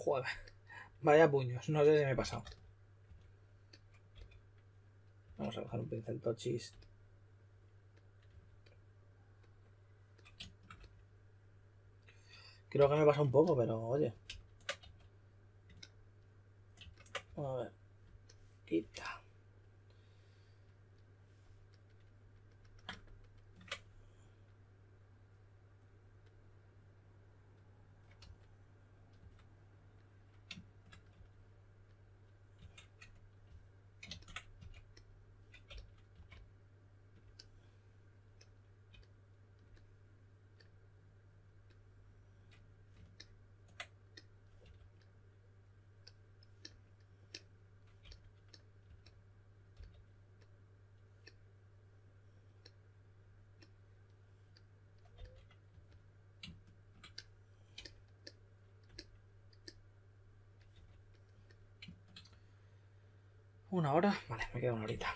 Joder. Vaya puños. No sé si me he pasado. Vamos a coger un pincel tochis. Creo que me pasa un poco, pero oye. A ver. Quita. Una hora. Vale, me queda una horita.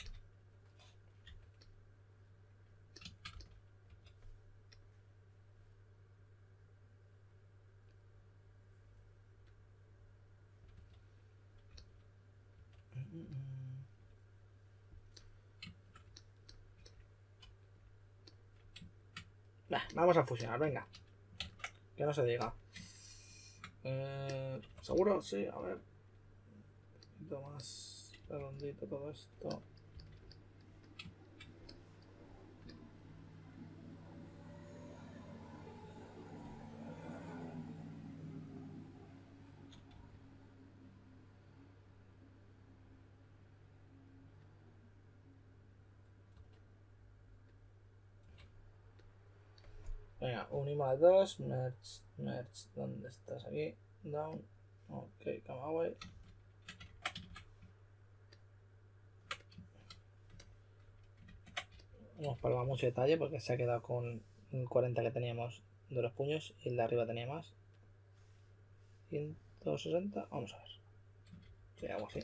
Nah, vamos a fusionar, venga. Que no se diga. Eh, ¿Seguro? Sí, a ver. Un poquito más redondito todo esto. Venga, unimos a dos. Merge, merge. ¿Dónde estás? Aquí. Down. Ok, come away. Hemos palmado mucho detalle porque se ha quedado con el cuarenta que teníamos de los puños y el de arriba tenía más. ciento sesenta. Vamos a ver. Sí, algo así.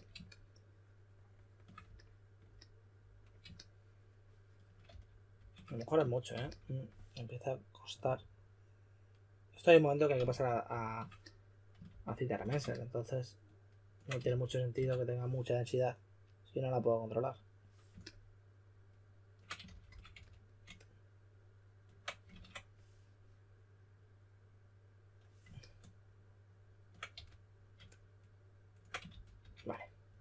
A lo mejor es mucho, ¿eh? Empieza a costar. Esto hay un momento que hay que pasar a, a, a citar a Menser, entonces no tiene mucho sentido que tenga mucha densidad si no la puedo controlar. Vale.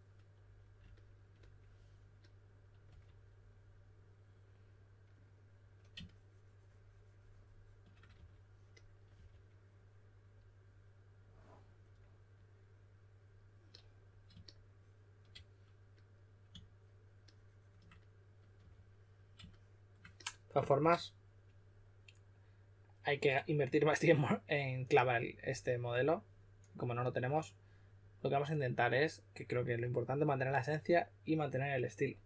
De todas formas, hay que invertir más tiempo en clavar este modelo. Como no lo tenemos, lo que vamos a intentar es, que creo que lo importante es mantener la esencia y mantener el estilo.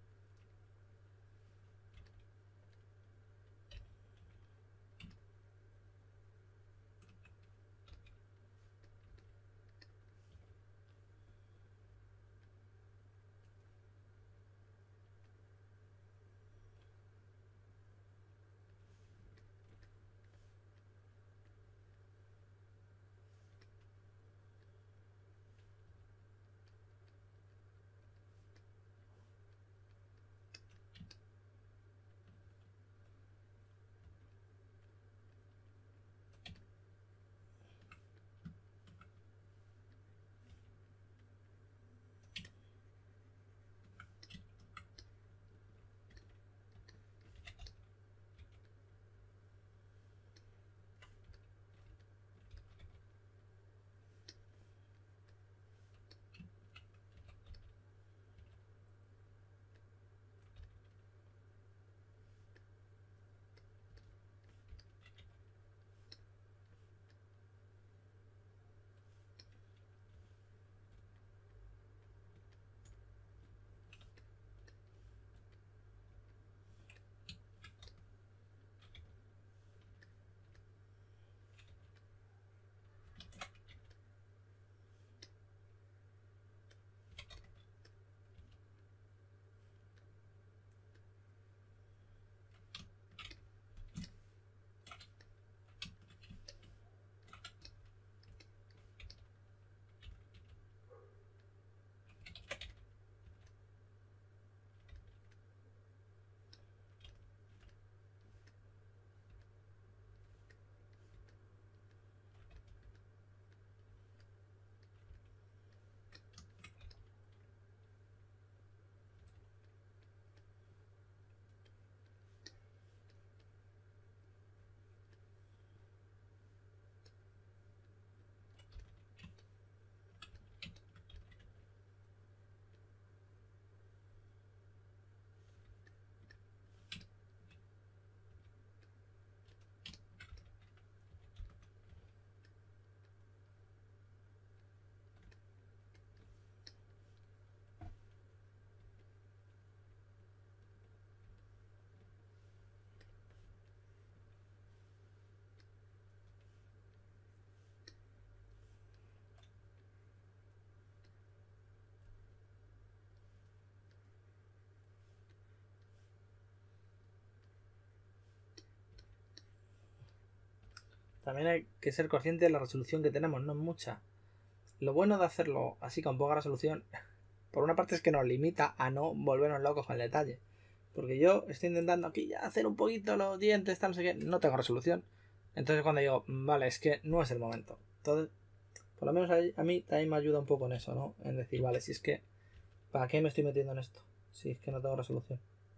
también hay que ser consciente de la resolución que tenemos, no es mucha. Lo bueno de hacerlo así con poca resolución, por una parte es que nos limita a no volvernos locos con el detalle. Porque yo estoy intentando aquí ya hacer un poquito los dientes, tal, no sé qué, no tengo resolución. Entonces cuando digo, vale, es que no es el momento. Entonces, por lo menos a mí también me ayuda un poco en eso, ¿no? En decir, vale, si es que, ¿para qué me estoy metiendo en esto? Si es que no tengo resolución.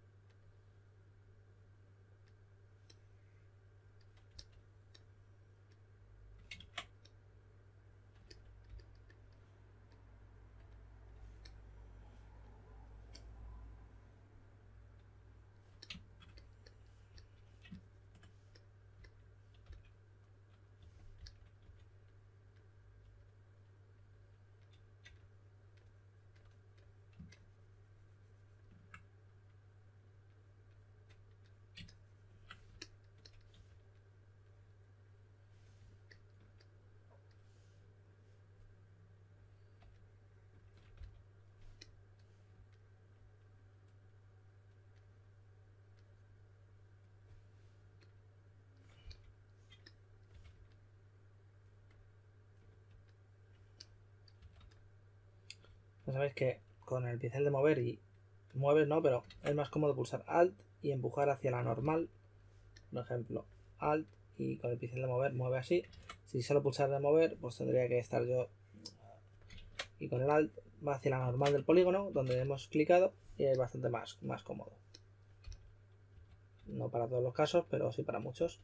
Ya sabéis que con el pincel de mover y mueves, no, pero es más cómodo pulsar Alt y empujar hacia la normal. Por ejemplo, Alt y con el pincel de mover mueve así. Si solo pulsar de mover, pues tendría que estar yo. Y con el Alt va hacia la normal del polígono, donde hemos clicado, y es bastante más, más cómodo. No para todos los casos, pero sí para muchos.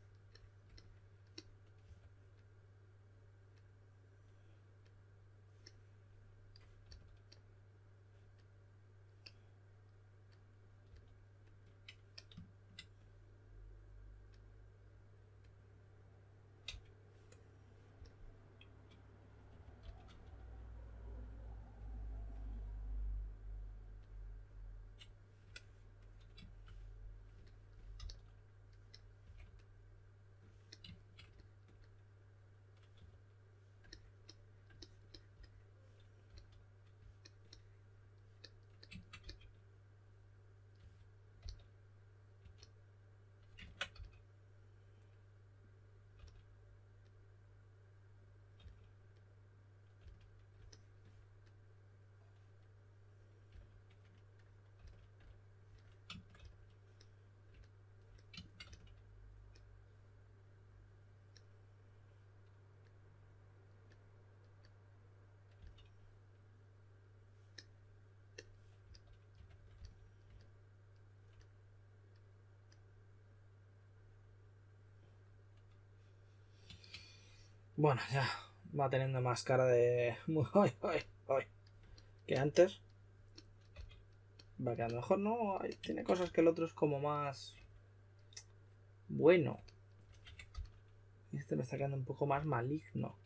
Bueno, ya va teniendo más cara de... Uy, uy, uy. Que antes. Va quedando mejor, ¿no? Tiene cosas que el otro es como más... bueno. Este me está quedando un poco más maligno.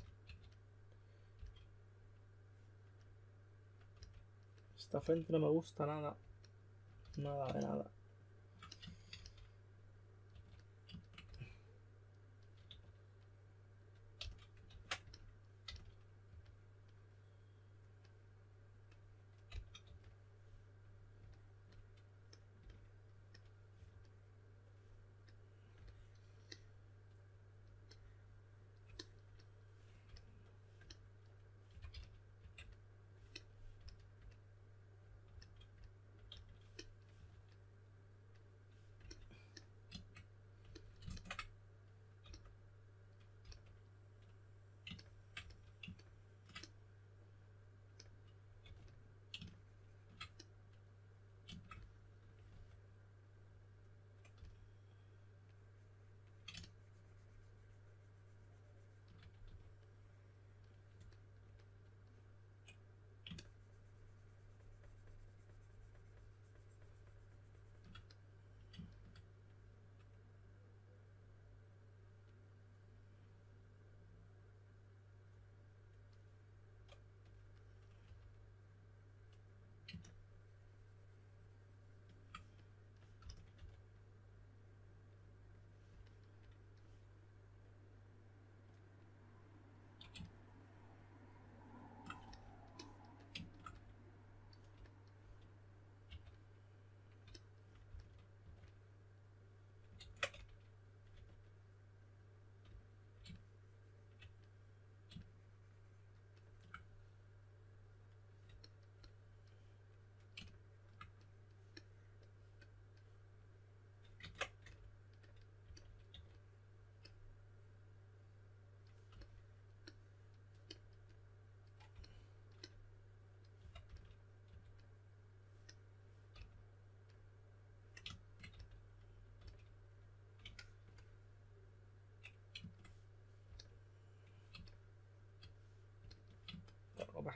Esta frente no me gusta nada. Nada de nada.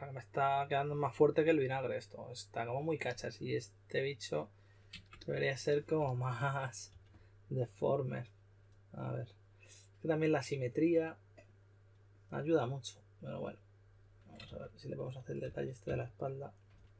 sea, que me está quedando más fuerte que el vinagre esto. Está como muy cachas y este bicho debería ser como más deforme. A ver. Que también la simetría ayuda mucho. Pero bueno. Vamos a ver si le podemos hacer el detalle este de la espalda.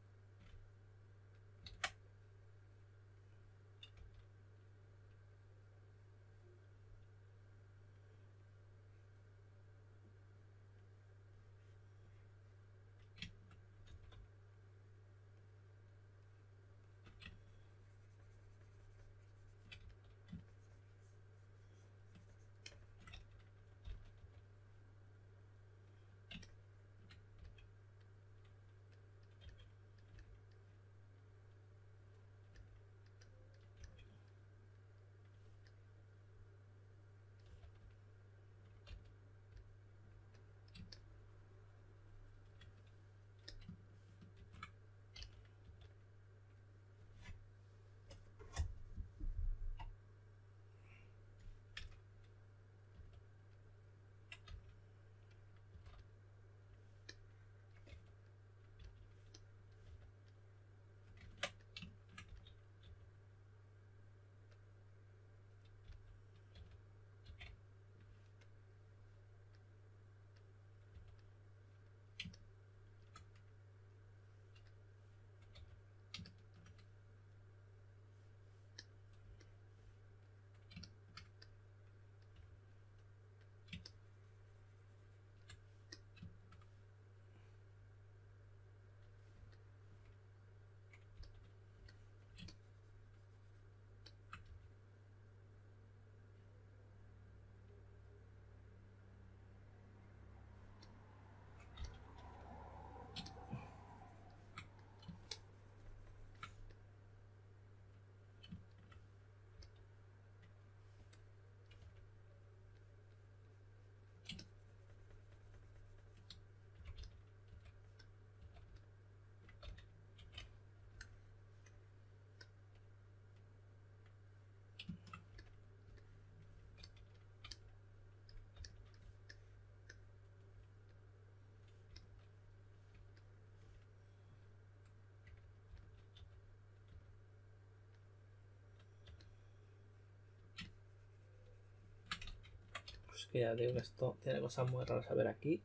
Pues que ya digo que esto tiene cosas muy raras. A ver, aquí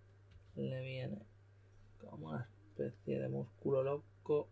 le viene como una especie de músculo loco.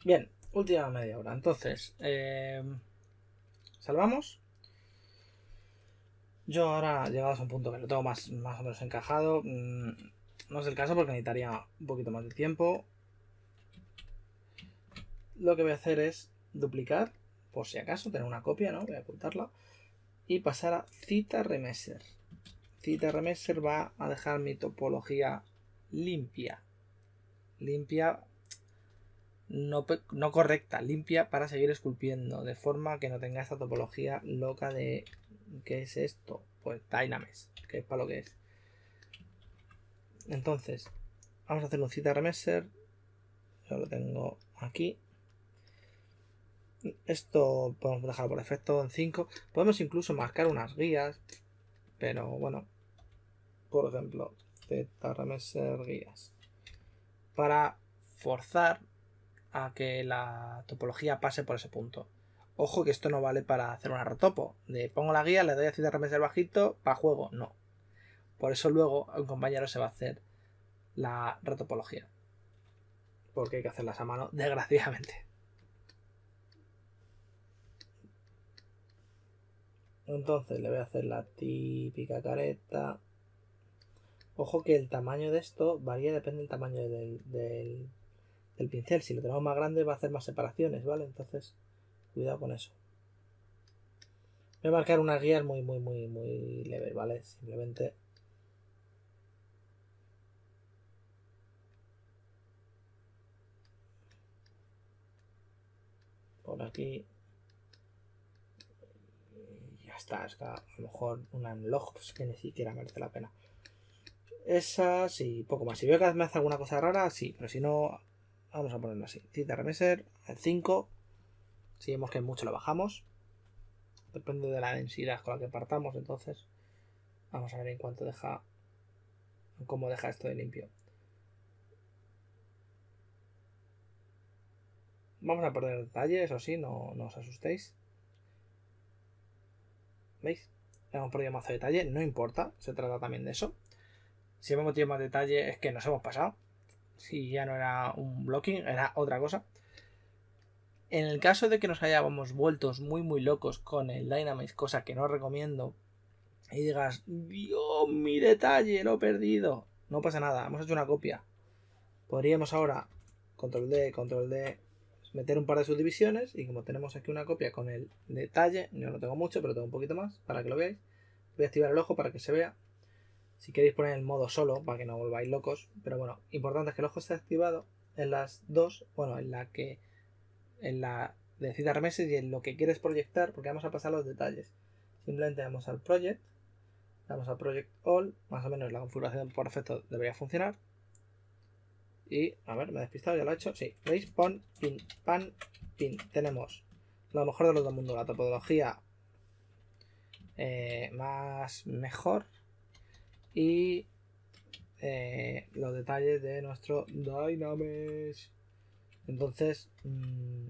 Bien, última media hora. Entonces, eh, salvamos. Yo ahora, llegados a un punto que lo tengo más, más o menos encajado, mmm, no es el caso porque necesitaría un poquito más de tiempo. Lo que voy a hacer es duplicar, por si acaso, tener una copia, ¿no? Voy a ocultarla. Y pasar a Zeta Remesser. Zeta Remesser va a dejar mi topología limpia. Limpia, no, no correcta, limpia para seguir esculpiendo. De forma que no tenga esta topología loca de... ¿Qué es esto? Pues Dynamesh, que es para lo que es. Entonces, vamos a hacer un Zeta Remesser. Yo lo tengo aquí. Esto podemos dejarlo por defecto en cinco. Podemos incluso marcar unas guías. Pero bueno. Por ejemplo, Zeta Remesser guías. Para forzar a que la topología pase por ese punto. Ojo que esto no vale para hacer una retopo. De pongo la guía, le doy a Zeta Remesser bajito, para juego. No. Por eso luego a un compañero se va a hacer la retopología. Porque hay que hacerlas a mano, desgraciadamente. Entonces le voy a hacer la típica careta. Ojo que el tamaño de esto varía, depende del tamaño del, del, del pincel. Si lo tenemos más grande va a hacer más separaciones, ¿vale? Entonces, cuidado con eso. Voy a marcar unas guías muy, muy, muy, muy leves, ¿vale? Simplemente... por aquí... Y ya está, es que a lo mejor una en log pues que ni siquiera merece la pena. Esas y poco más. Si veo que me hace alguna cosa rara, sí, pero si no, vamos a ponerlo así. Zeta Remesser, el cinco. Si vemos que mucho lo bajamos. Depende de la densidad con la que partamos, entonces vamos a ver en cuánto deja, cómo deja esto de limpio. Vamos a perder detalle, eso sí, no, no os asustéis. ¿Veis? Hemos perdido mazo de detalle, no importa, se trata también de eso. Si hemos metido más detalle es que nos hemos pasado. Si ya no era un blocking, era otra cosa. En el caso de que nos hayamos vuelto muy muy locos con el Dynamesh, cosa que no recomiendo, y digas, Dios, mi detalle, lo he perdido, no pasa nada, hemos hecho una copia. Podríamos ahora, control D, control D, meter un par de subdivisiones, y como tenemos aquí una copia con el detalle, yo no tengo mucho, pero tengo un poquito más, para que lo veáis. Voy a activar el ojo para que se vea. Si queréis poner el modo solo, para que no volváis locos, pero bueno, importante es que el ojo esté activado en las dos, bueno, en la que en la de Zeta Remesser y en lo que quieres proyectar, porque vamos a pasar los detalles. Simplemente vamos al project, damos a project all, más o menos la configuración por defecto debería funcionar. Y, a ver, me he despistado, ya lo he hecho, sí, veis, pon, pin, pan, pin, tenemos lo mejor de los dos mundos, la topología eh, más mejor y eh, los detalles de nuestro Dynamesh. Entonces, mmm,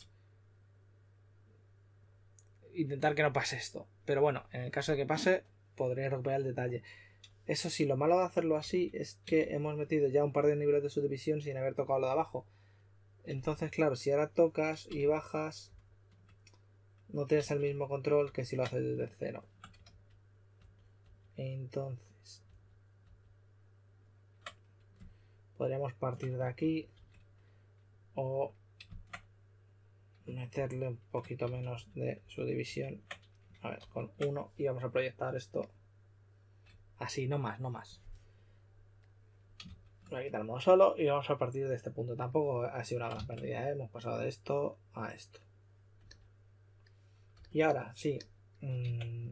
intentar que no pase esto. Pero bueno, en el caso de que pase, podré recuperar el detalle. Eso sí, lo malo de hacerlo así es que hemos metido ya un par de niveles de subdivisión sin haber tocado lo de abajo. Entonces, claro, si ahora tocas y bajas, no tienes el mismo control que si lo haces desde cero. Entonces, podríamos partir de aquí o meterle un poquito menos de subdivisión. A ver, con uno y vamos a proyectar esto así, no más, no más. Voy a quitar el modo solo y vamos a partir de este punto. Tampoco ha sido una gran pérdida, ¿eh? Hemos pasado de esto a esto. Y ahora, sí. Mmm,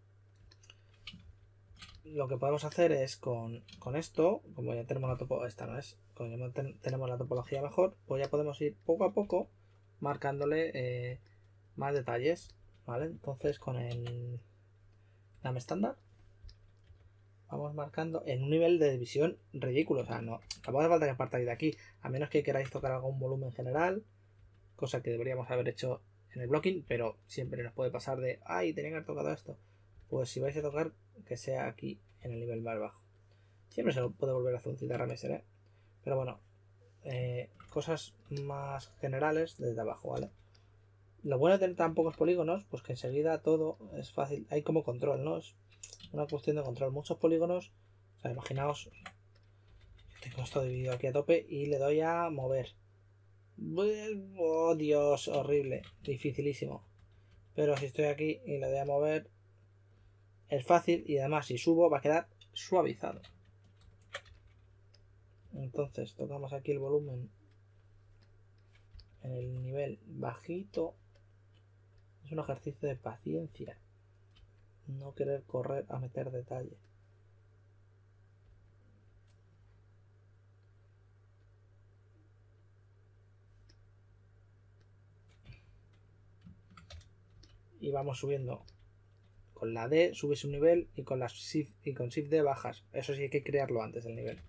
lo que podemos hacer es con, con esto, como ya tenemos la topología, esta no es, como ya ten, tenemos la topología mejor, pues ya podemos ir poco a poco marcándole eh, más detalles, ¿vale? Entonces con el Dame estándar vamos marcando en un nivel de división ridículo, o sea, no, tampoco hace falta que partáis de aquí, a menos que queráis tocar algún volumen general, cosa que deberíamos haber hecho en el blocking, pero siempre nos puede pasar de, ay, tenía que haber tocado esto. Pues si vais a tocar, que sea aquí en el nivel más bajo. Siempre se puede volver a hacer un Zeta Remesser, ¿eh? Pero bueno, eh, cosas más generales desde abajo, ¿vale? Lo bueno de tener tan pocos polígonos, pues que enseguida todo es fácil. Hay como control, ¿no? Es una cuestión de control. Muchos polígonos, o sea, imaginaos, tengo esto dividido aquí a tope y le doy a mover. Oh, Dios, horrible, dificilísimo. Pero si estoy aquí y le doy a mover, es fácil y además si subo va a quedar suavizado. Entonces tocamos aquí el volumen en el nivel bajito. Es un ejercicio de paciencia. No querer correr a meter detalle. Y vamos subiendo. Con la D subes un nivel y con la Shift y con Shift D bajas. Eso sí hay que crearlo antes del nivel.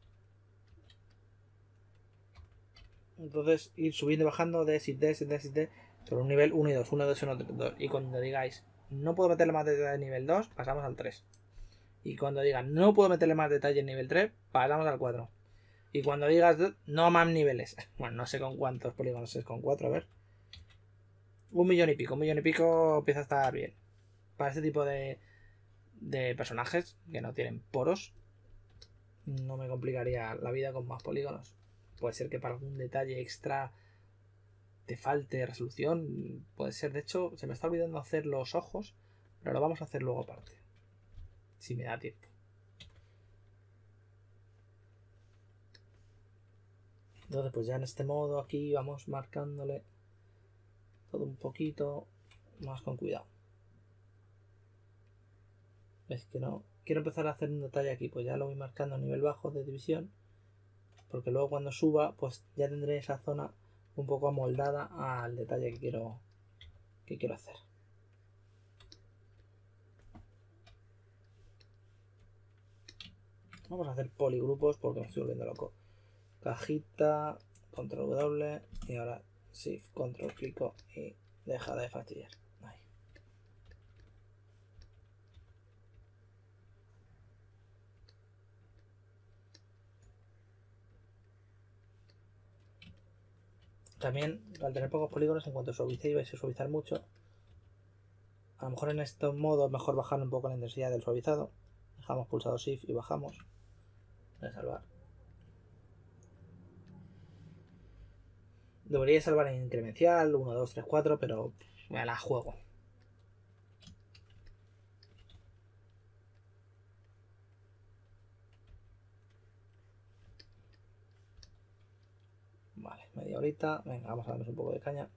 Entonces ir subiendo y bajando de Shift D, Shift D, Shift D por un nivel uno y dos, uno, dos, uno, dos. Y cuando digáis no puedo meterle más detalle en nivel dos, pasamos al tres. Y cuando digan no puedo meterle más detalle en nivel tres, pasamos al cuatro. Y cuando digas no más niveles, bueno, no sé con cuántos polígonos es, con cuatro, a ver. Un millón y pico, un millón y pico empieza a estar bien. Para este tipo de, de personajes que no tienen poros, no me complicaría la vida con más polígonos. Puede ser que para algún detalle extra te falte resolución. Puede ser, de hecho, se me está olvidando hacer los ojos, pero lo vamos a hacer luego aparte. Si me da tiempo. Entonces, pues ya en este modo aquí vamos marcándole todo un poquito más con cuidado. Es que no. Quiero empezar a hacer un detalle aquí, pues ya lo voy marcando a nivel bajo de división. Porque luego cuando suba, pues ya tendré esa zona un poco amoldada al detalle que quiero, que quiero hacer. Vamos a hacer poligrupos porque me estoy volviendo loco. Cajita, control W y ahora shift, control, clico y deja de fastidiar. Ahí. También al tener pocos polígonos, en cuanto suavicéis vais a suavizar mucho. A lo mejor en este modo es mejor bajar un poco la intensidad del suavizado. Dejamos pulsado shift y bajamos. Voy a salvar. Debería salvar en incremental, uno, dos, tres, cuatro, pero me la juego. Vale, media horita. Venga, vamos a darnos un poco de caña.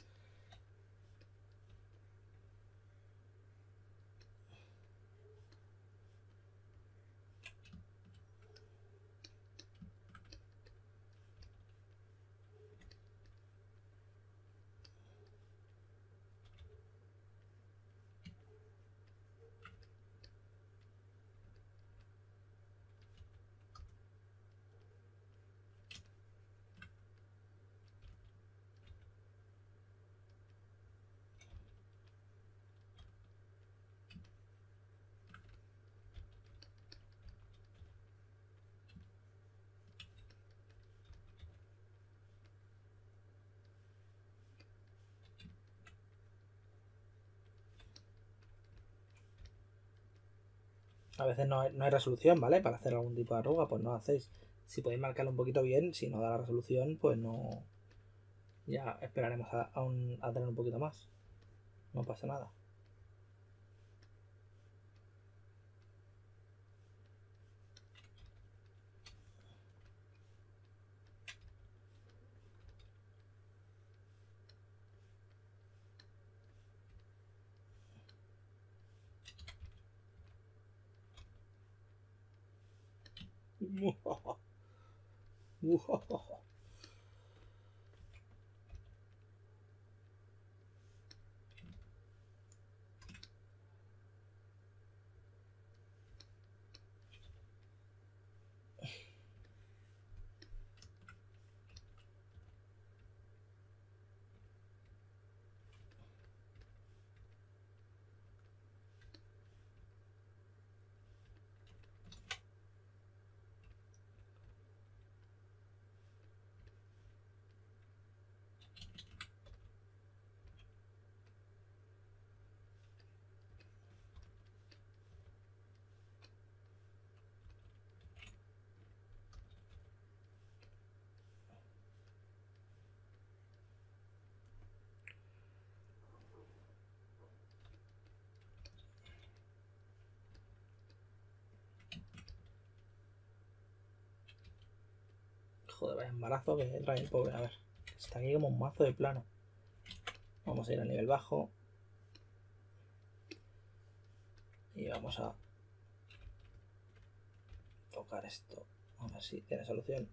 A veces no hay, no hay resolución, ¿vale? Para hacer algún tipo de arruga, pues no hacéis. Si podéis marcarlo un poquito bien, si no da la resolución, pues no. Ya esperaremos a, a, un, a tener un poquito más. No pasa nada. Joder, vaya embarazo que trae el pobre. A ver, está aquí como un mazo de plano. Vamos a ir a nivel bajo. Y vamos a tocar esto. A ver si tiene solución.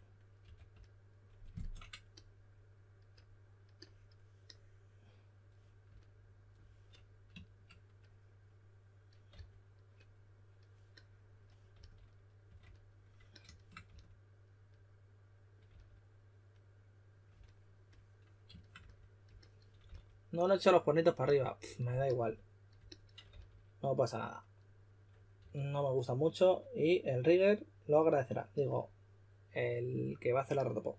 No le he hecho los cuernitos para arriba. Pff, me da igual. No pasa nada. No me gusta mucho. Y el rigger lo agradecerá. Digo, el que va a hacer la rotopop.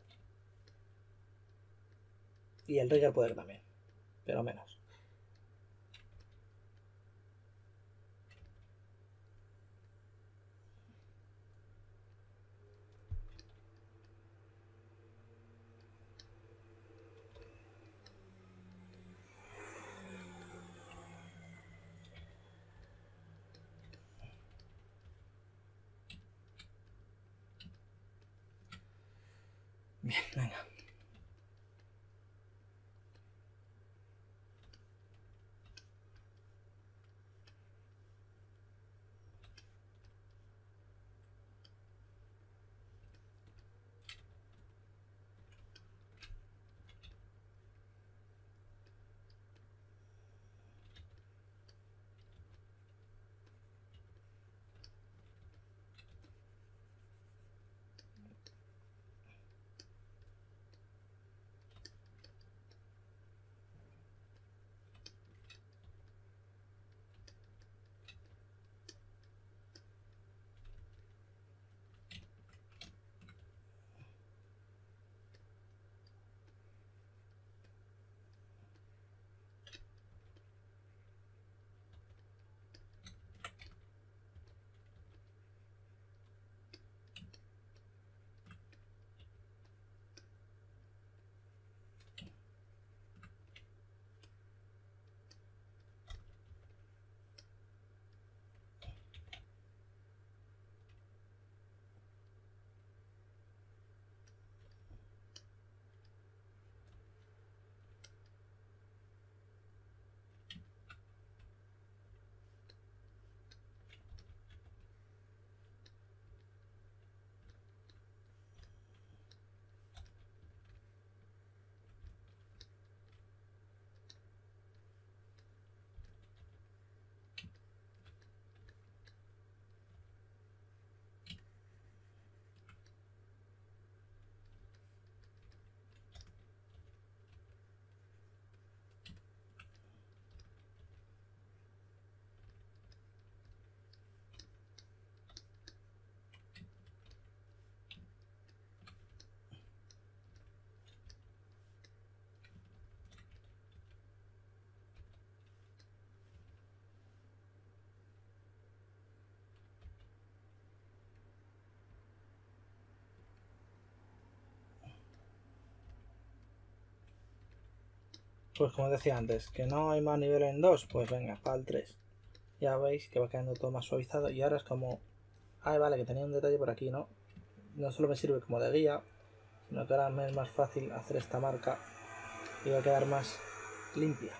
Y el rigger puede también. Pero menos. Bien, venga. Pues como decía antes, que no hay más nivel en dos, pues venga, para el tres. Ya veis que va quedando todo más suavizado y ahora es como... Ah, vale, que tenía un detalle por aquí, ¿no? No solo me sirve como de guía, sino que ahora me es más fácil hacer esta marca y va a quedar más limpia.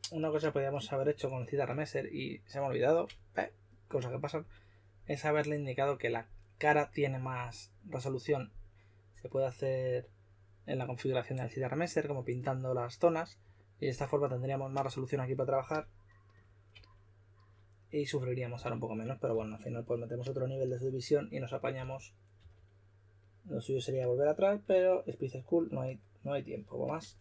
una cosa que podríamos haber hecho con Cita Remeser y se me ha olvidado, eh, cosas que pasan, es haberle indicado que la cara tiene más resolución. Se puede hacer en la configuración del Cita Remeser, como pintando las zonas, y de esta forma tendríamos más resolución aquí para trabajar y sufriríamos ahora un poco menos, pero bueno, al final pues metemos otro nivel de subdivisión y nos apañamos. Lo suyo sería volver atrás, pero Space School no hay, no hay tiempo más.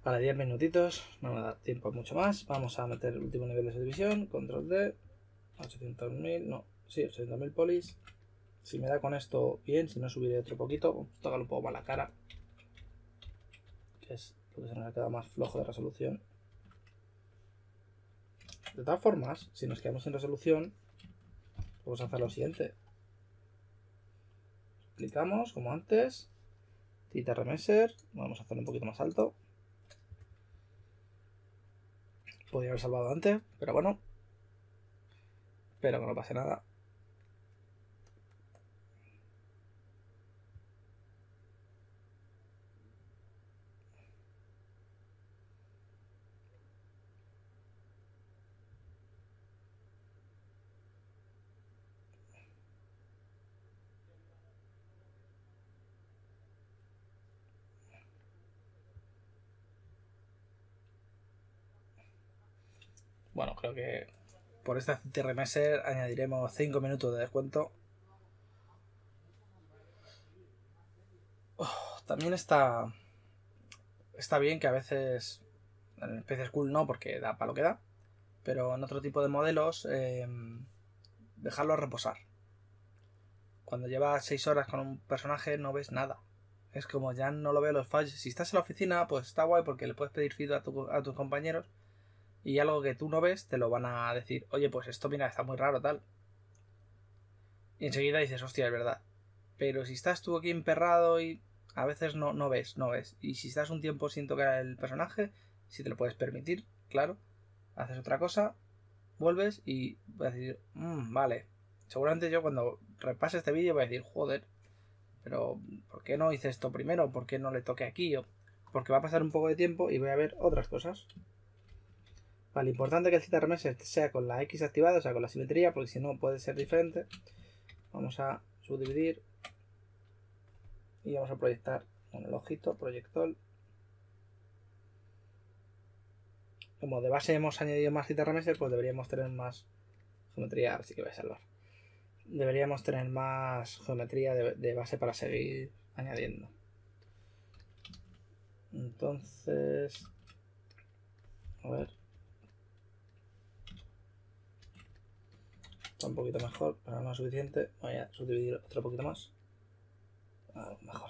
Vale, diez minutitos, no me da tiempo mucho más. Vamos a meter el último nivel de subdivisión, control D, ochocientos mil, no, sí, ochocientos mil polis. Si me da con esto bien, si no subiré otro poquito, tocarle un poco más la cara, que es lo que se nos ha quedado más flojo de resolución. De todas formas, si nos quedamos sin resolución, vamos a hacer lo siguiente. Clicamos, como antes, Tita Remeser, vamos a hacerlo un poquito más alto. Podría haber salvado antes, pero bueno. Espero que no pase nada. Bueno, creo que por esta T R M S añadiremos cinco minutos de descuento. Oh, también está está bien que a veces en P C School no, porque da para lo que da, pero en otro tipo de modelos eh, dejarlo reposar. Cuando llevas seis horas con un personaje no ves nada. Es como ya no lo veo los fallos. Si estás en la oficina, pues está guay porque le puedes pedir feedback a, tu, a tus compañeros y algo que tú no ves te lo van a decir. Oye, pues esto mira, está muy raro, tal. Y enseguida dices, hostia, es verdad. Pero si estás tú aquí emperrado y a veces no, no ves, no ves. Y si estás un tiempo sin tocar el personaje, si te lo puedes permitir, claro, haces otra cosa, vuelves y vas a decir, mmm, vale. Seguramente yo cuando repase este vídeo voy a decir, joder, pero ¿por qué no hice esto primero? ¿Por qué no le toqué aquí? Porque va a pasar un poco de tiempo y voy a ver otras cosas. Vale, importante que el Z R M S sea con la X activada, o sea, con la simetría, porque si no puede ser diferente. Vamos a subdividir y vamos a proyectar con el ojito, proyector. Como de base hemos añadido más Z R M S, pues deberíamos tener más geometría. Ahora sí que voy a salvar. Deberíamos tener más geometría de, de base para seguir añadiendo. Entonces, a ver, está un poquito mejor, pero no es suficiente. Voy a subdividir otro poquito más. Ah, mejor.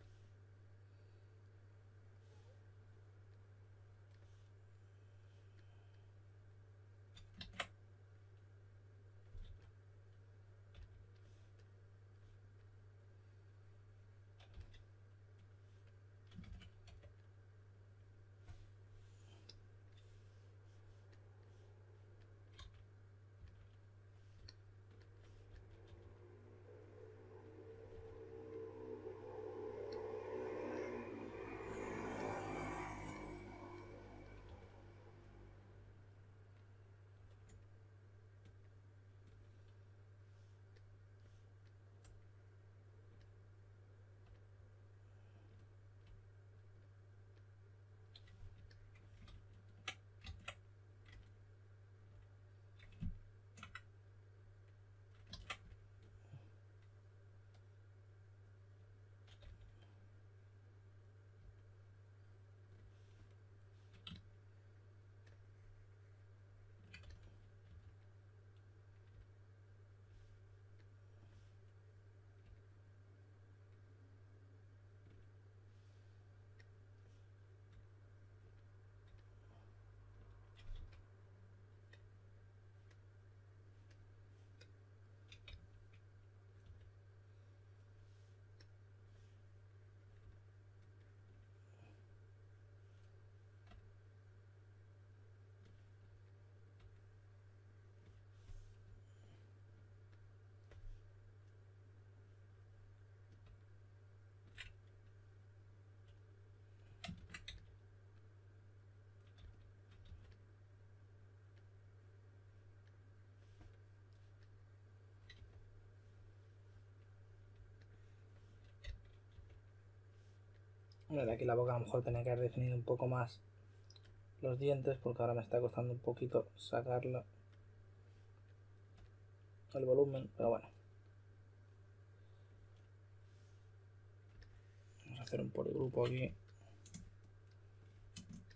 Bueno, aquí la boca a lo mejor tenía que haber definido un poco más los dientes, porque ahora me está costando un poquito sacarlo el volumen, pero bueno. Vamos a hacer un poligrupo aquí.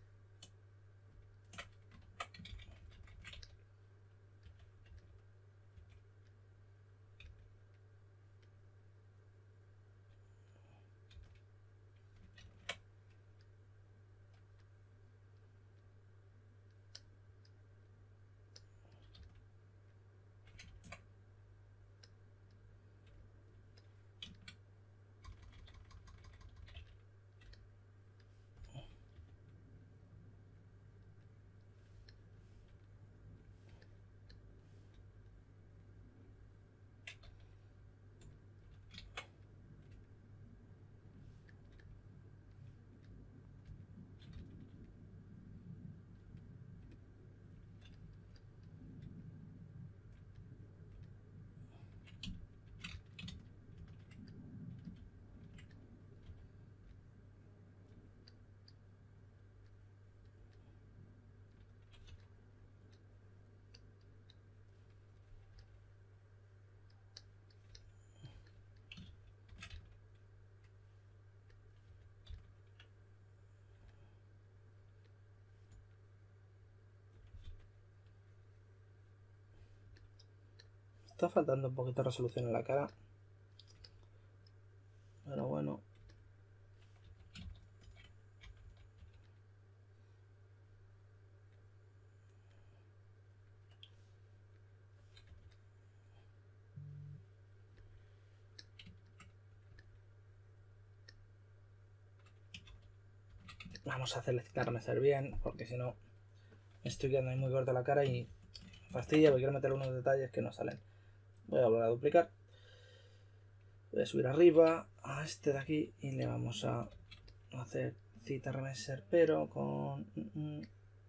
está faltando un poquito de resolución en la cara. Pero bueno. Vamos a hacerle citarme bien, porque si no me estoy quedando ahí muy corta la cara y me fastidia porque quiero meter unos detalles que no salen. Voy a volver a duplicar. Voy a subir arriba a este de aquí y le vamos a hacer cita remesser, pero con mm,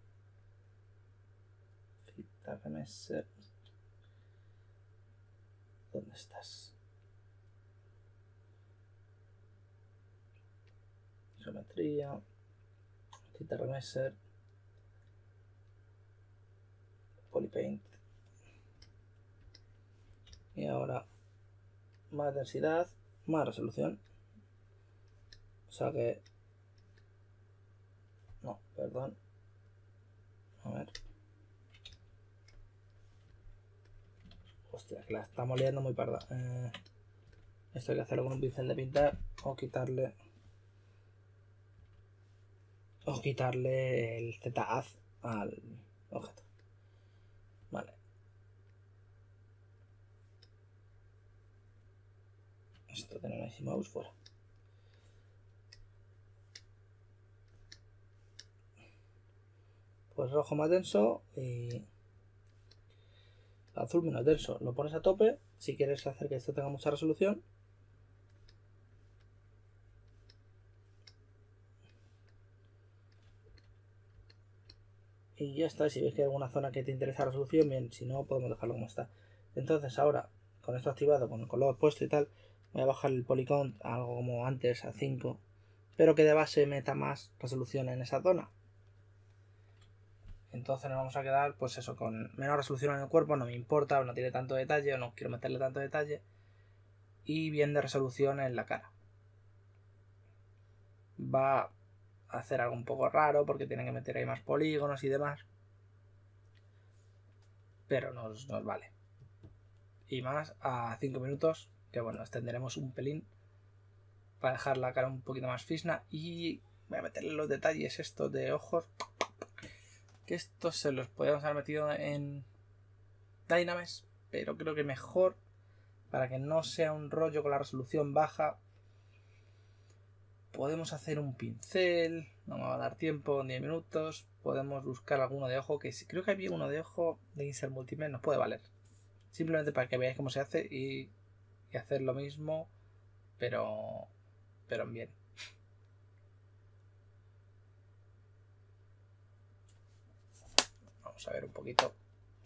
cita remesser. ¿Dónde estás? Geometría, cita remesser, polypaint. Y ahora más densidad, más resolución. O sea que... No, perdón. A ver. Hostia, que la estamos liando muy parda. Eh, esto hay que hacerlo con un pincel de pintar o quitarle... O quitarle el Z-haz al objeto. Vale. Esto de Nice Mouse fuera. Pues rojo más denso y azul menos denso. Lo pones a tope si quieres hacer que esto tenga mucha resolución. Y ya está. Si ves que hay alguna zona que te interesa resolución, bien. Si no, podemos dejarlo como está. Entonces ahora, con esto activado, con el color puesto y tal, voy a bajar el polycount a algo como antes, a cinco. Pero que de base meta más resolución en esa zona. Entonces nos vamos a quedar, pues eso, con menos resolución en el cuerpo, no me importa, no tiene tanto detalle, o no quiero meterle tanto detalle. Y bien de resolución en la cara. Va a hacer algo un poco raro porque tienen que meter ahí más polígonos y demás. Pero nos, nos vale. Y más a cinco minutos, que bueno, extenderemos un pelín para dejar la cara un poquito más fisna. Y voy a meterle los detalles estos de ojos. Que estos se los podemos haber metido en Dynamesh, pero creo que mejor, para que no sea un rollo con la resolución baja, podemos hacer un pincel. No me va a dar tiempo en diez minutos. Podemos buscar alguno de ojo, que creo que había uno de ojo de Insert Multimedia, nos puede valer. Simplemente para que veáis cómo se hace y, y hacer lo mismo, pero, pero en bien. Vamos a ver un poquito.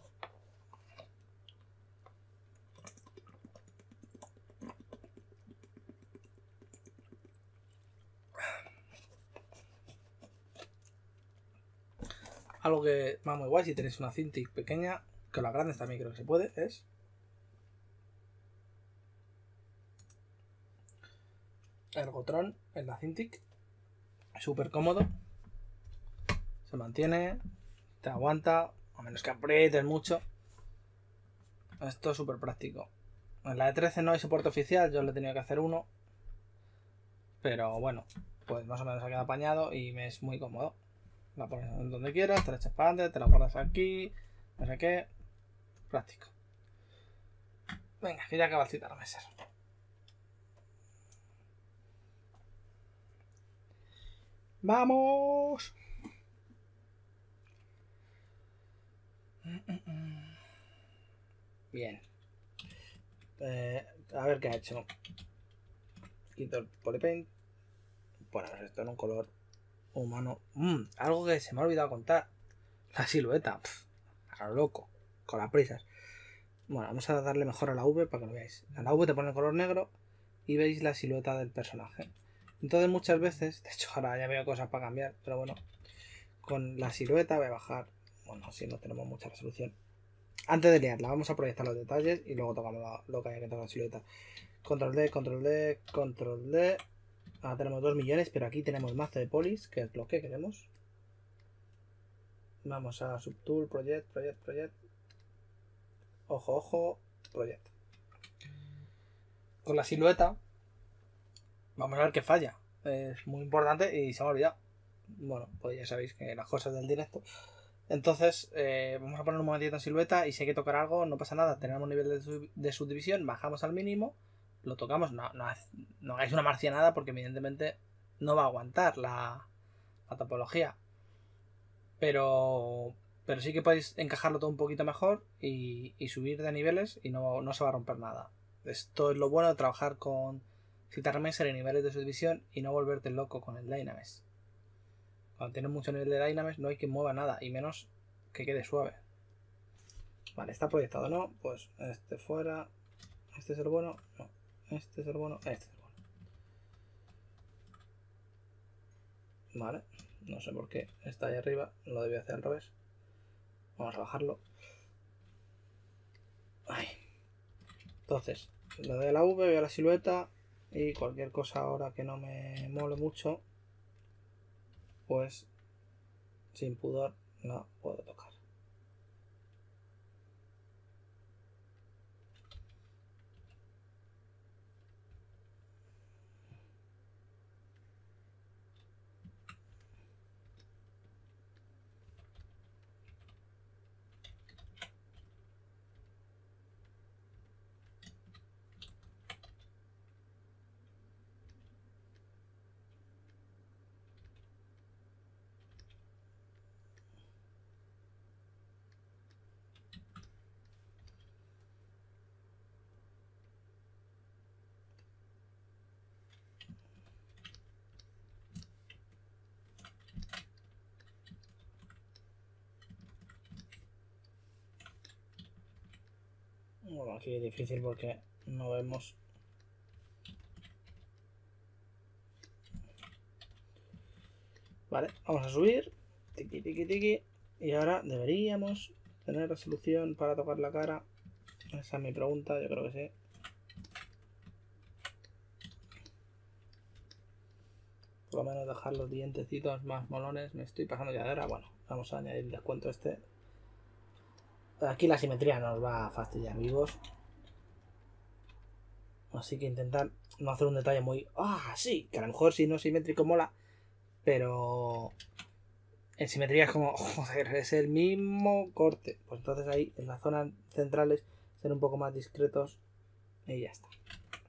Algo que va muy guay si tenéis una Cintiq pequeña, que las grandes también creo que se puede, es Ergotron en la Cintiq. Súper cómodo. Se mantiene, te aguanta, a menos que aprietes mucho. Esto es súper práctico. En la de trece no hay soporte oficial, yo le he tenido que hacer uno. Pero bueno, pues más o menos ha quedado apañado y me es muy cómodo. La pones donde quieras, te la echas para adelante, te la guardas aquí, no sé qué. Práctico. Venga, que ya acaba el cita remesser. ¡Vamos! Bien. Eh, a ver qué ha hecho. Quito el polypaint. Ponemos esto en un color humano. Mm, algo que se me ha olvidado contar. La silueta. Pff, a lo loco. Con las prisas. Bueno, vamos a darle mejor a la V para que lo veáis. A la V te pone el color negro y veis la silueta del personaje. Entonces muchas veces, de hecho ahora ya veo cosas para cambiar, pero bueno, con la silueta voy a bajar. Bueno, si no tenemos mucha resolución. Antes de liarla, vamos a proyectar los detalles y luego tocamos lo, lo que hay que tocar la silueta. Control D, Control D, Control D. Ahora tenemos dos millones, pero aquí tenemos mazo de polis, que es lo que queremos. Vamos a Subtool, Project, Project, Project. Ojo, ojo. Project. Con la silueta vamos a ver qué falla. Es muy importante y se me ha olvidado. Bueno, pues ya sabéis que las cosas del directo. Entonces, eh, vamos a poner un momentito en silueta y si hay que tocar algo, no pasa nada. Tenemos nivel de, sub de subdivisión, bajamos al mínimo, lo tocamos. No, no, no hagáis una marcianada porque evidentemente no va a aguantar la, la topología. Pero, pero sí que podéis encajarlo todo un poquito mejor y, y subir de niveles y no, no se va a romper nada. Esto es lo bueno de trabajar con Citarmesser en niveles de subdivisión y no volverte loco con el Dynamesh. Cuando tienes mucho nivel de Dynamesh no hay que mueva nada y menos que quede suave. Vale, está proyectado, ¿no? Pues este fuera. Este es el bueno. No. Este es el bueno. Este es el bueno. Vale. No sé por qué está ahí arriba. Lo debía hacer al revés. Vamos a bajarlo. Ahí. Entonces, le doy a la V, veo la silueta. Y cualquier cosa ahora que no me mole mucho, pues sin pudor no puedo tocar. Bueno, aquí es difícil porque no vemos. Vale, vamos a subir. Tiki, tiki, tiki. Y ahora deberíamos tener resolución para tocar la cara. Esa es mi pregunta, yo creo que sí. Por lo menos dejar los dientecitos más molones. Me estoy pasando ya de hora. Bueno, vamos a añadir el descuento este. Aquí la simetría nos va a fastidiar vivos. Así que intentar no hacer un detalle muy... ¡Ah, sí! Que a lo mejor si no es simétrico mola. Pero... en simetría es como... Joder, es el mismo corte. Pues entonces ahí, en las zonas centrales, ser un poco más discretos. Y ya está.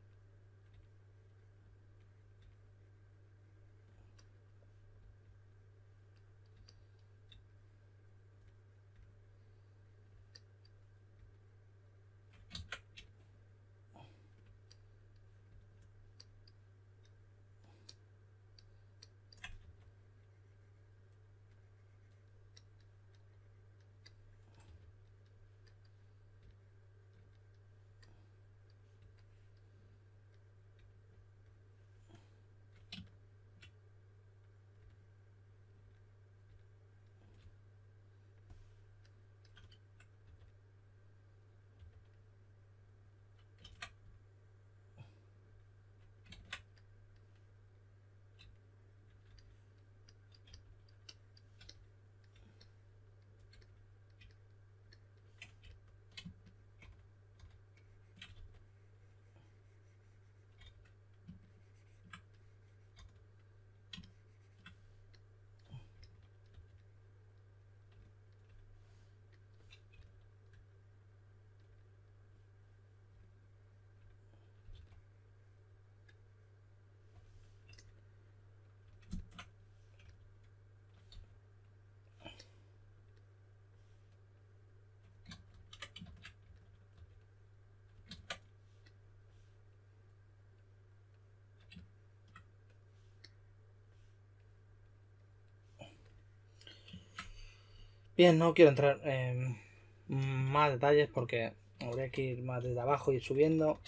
Bien, no quiero entrar en más detalles porque habría que ir más desde abajo y ir subiendo.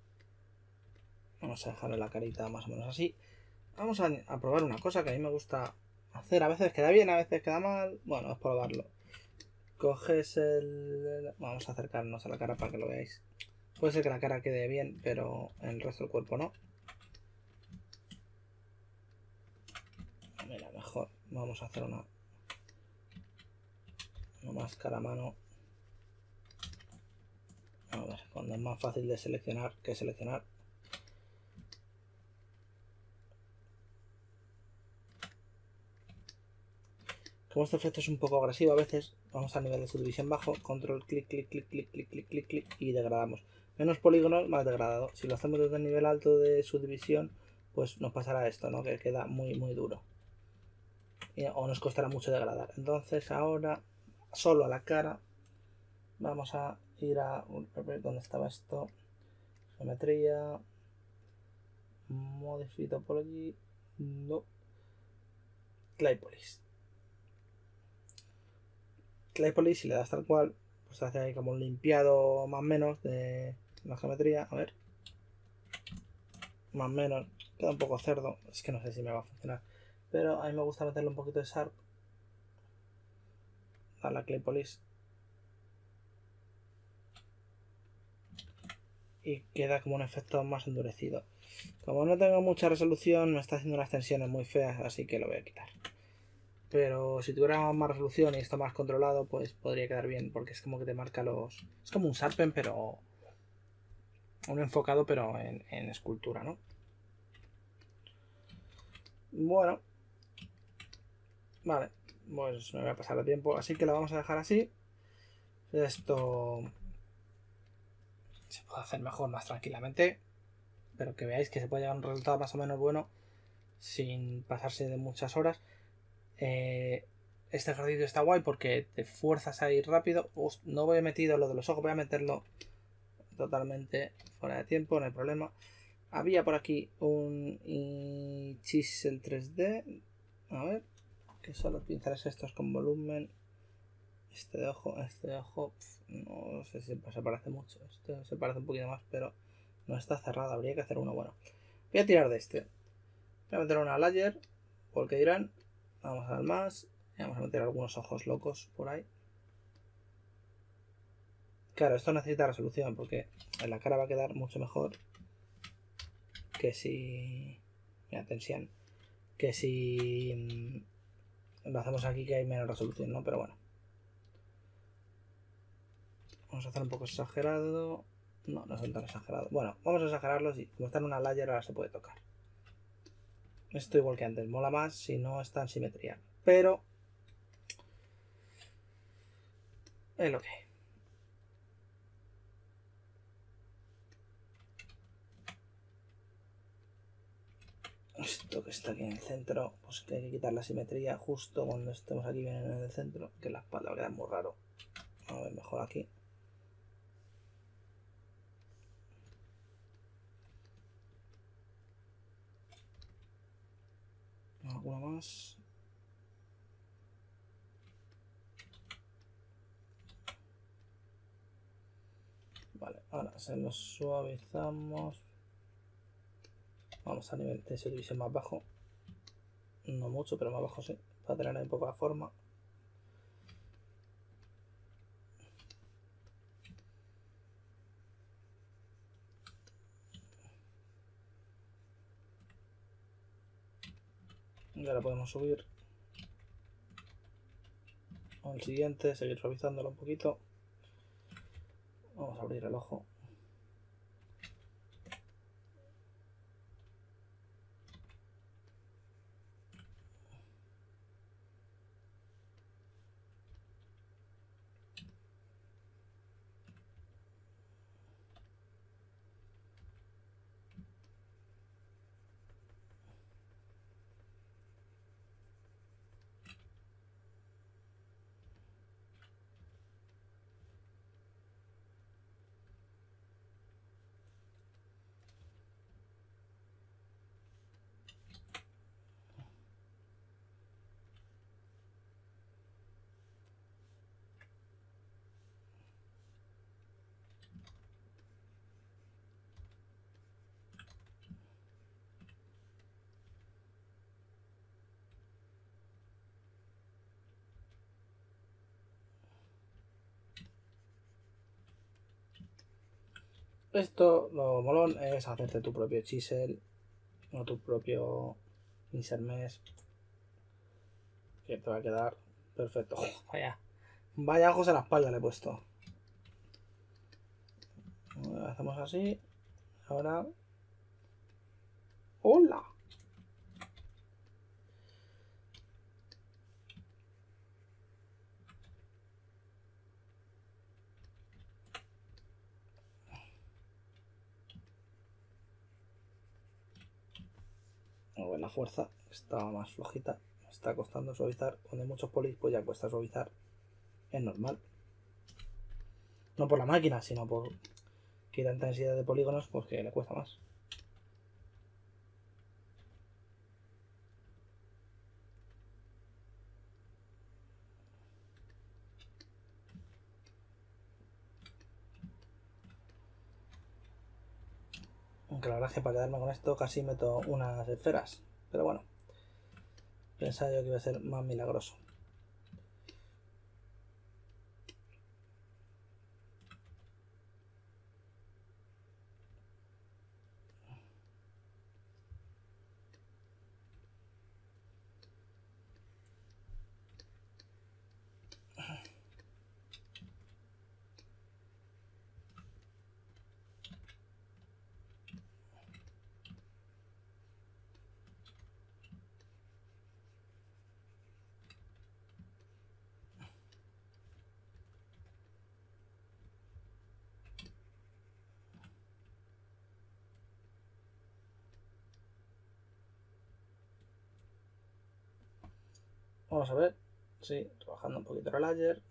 Vamos a dejarle la carita más o menos así. Vamos a, a probar una cosa que a mí me gusta hacer. A veces queda bien, a veces queda mal. Bueno, es probarlo. Coges el... Vamos a acercarnos a la cara para que lo veáis. Puede ser que la cara quede bien, pero el resto del cuerpo no. Mira, mejor. Vamos a hacer una... una máscara a mano. A ver, con cuando es más fácil de seleccionar que seleccionar. Como este efecto es un poco agresivo a veces, vamos a nivel de subdivisión bajo, control, clic, clic, clic, clic, clic, clic, clic, clic y degradamos. Menos polígonos, más degradado. Si lo hacemos desde el nivel alto de subdivisión, pues nos pasará esto, ¿no? Que queda muy, muy duro. Y, o nos costará mucho degradar. Entonces ahora, solo a la cara, vamos a ir a... ¿Dónde estaba esto? Geometría. Modify Topology. No. Clay Polish. Clay Polish, si le das tal cual, pues hace ahí como un limpiado más o menos de la geometría. A ver. Más o menos. Queda un poco cerdo. Es que no sé si me va a funcionar. Pero a mí me gusta meterle un poquito de Sharp a la Clay Polish. Y queda como un efecto más endurecido. Como no tengo mucha resolución, me está haciendo unas tensiones muy feas, así que lo voy a quitar. Pero si tuviera más resolución y esto más controlado, pues podría quedar bien, porque es como que te marca los... Es como un Sharpen, pero... un enfocado, pero en, en escultura, ¿no? Bueno. Vale, pues me voy a pasar el tiempo, así que lo vamos a dejar así. Esto... se puede hacer mejor, más tranquilamente, pero que veáis que se puede llegar a un resultado más o menos bueno sin pasarse de muchas horas. Eh, este ejercicio está guay porque te fuerzas a ir rápido. Ust, no voy a metido lo de los ojos, voy a meterlo totalmente fuera de tiempo, no hay problema. Había por aquí un chisel tres D, a ver, que son los pinceles estos con volumen. Este de ojo, este de ojo, pf, no sé si se parece mucho. Este se parece un poquito más, pero no está cerrado. Habría que hacer uno bueno. Voy a tirar de este. Voy a meter una layer, porque dirán. Vamos a dar más. Y vamos a meter algunos ojos locos por ahí. Claro, esto necesita resolución, porque en la cara va a quedar mucho mejor que si... Mira, tensión. Que si lo hacemos aquí, que hay menos resolución, ¿no? Pero bueno. Vamos a hacer un poco exagerado. No, no son tan exagerados. Bueno, vamos a exagerarlos y como está en una layer ahora se puede tocar. Esto igual que antes, mola más si no está en simetría. Pero es lo que hay. Esto que está aquí en el centro, pues que hay que quitar la simetría justo cuando estemos aquí bien en el centro, que la espalda va a quedar muy raro. A ver, mejor aquí. ¿Alguna más? Vale, ahora se los suavizamos. Vamos a nivel de subdivisión más bajo. No mucho, pero más bajo sí, para tener un poco la forma. Y ahora podemos subir al siguiente, seguir suavizándolo un poquito. Vamos a abrir el ojo. Esto, lo molón es hacerte tu propio chisel o tu propio insert mesh, que te va a quedar perfecto. Oh, vaya, vaya ojos a la espalda le he puesto. Hacemos así. Ahora. ¡Hola! A ver, la fuerza está más flojita. Me está costando suavizar. Cuando hay muchos polis, pues ya cuesta suavizar. Es normal. No por la máquina, sino por que la intensidad de polígonos, pues que le cuesta más. Aunque la verdad es que para quedarme con esto casi meto unas esferas. Pero bueno. Pensaba yo que iba a ser más milagroso. Vamos a ver. Sí, trabajando un poquito el layer.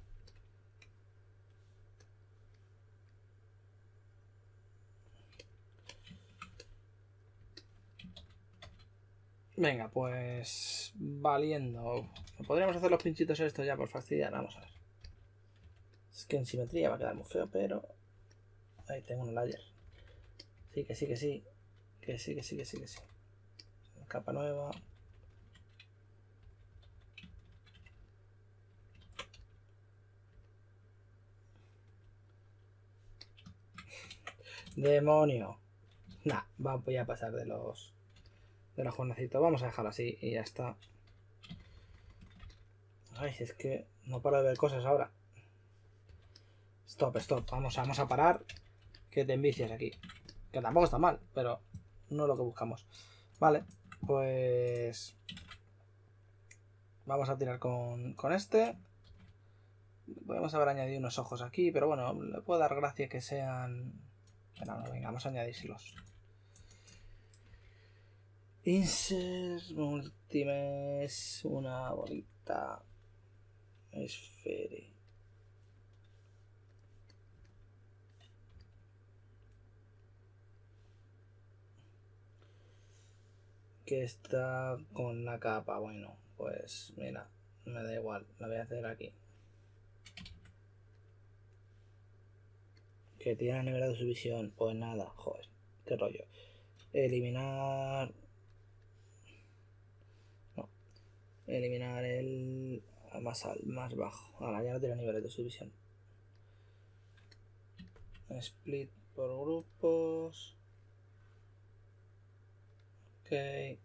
Venga, pues valiendo. Podríamos hacer los pinchitos estos ya por fastidiar. Vamos a ver. Es que en simetría va a quedar muy feo, pero ahí tengo un layer. Sí, que sí, que sí. Que sí, que sí, que sí, que sí. Capa nueva. ¡Demonio! Nah, voy a pasar de los de los jueguecitos. Vamos a dejarlo así y ya está. Ay, es que no paro de ver cosas ahora. Stop, stop. Vamos, vamos a parar. Que te envicias aquí. Que tampoco está mal, pero no es lo que buscamos. Vale, pues vamos a tirar con, con este. Podemos haber añadido unos ojos aquí, pero bueno, le puedo dar gracia que sean... Pero no, venga, vamos a añadírselos. Insert Multimes, una bolita esfere. Que está con la capa. Bueno, pues mira, me da igual, la voy a hacer aquí. Que tiene nivelado su visión, pues nada, joder, qué rollo. Eliminar... No, eliminar el más, al, más bajo. Ahora ya no tiene niveles de subvisión. Split por grupos. Ok.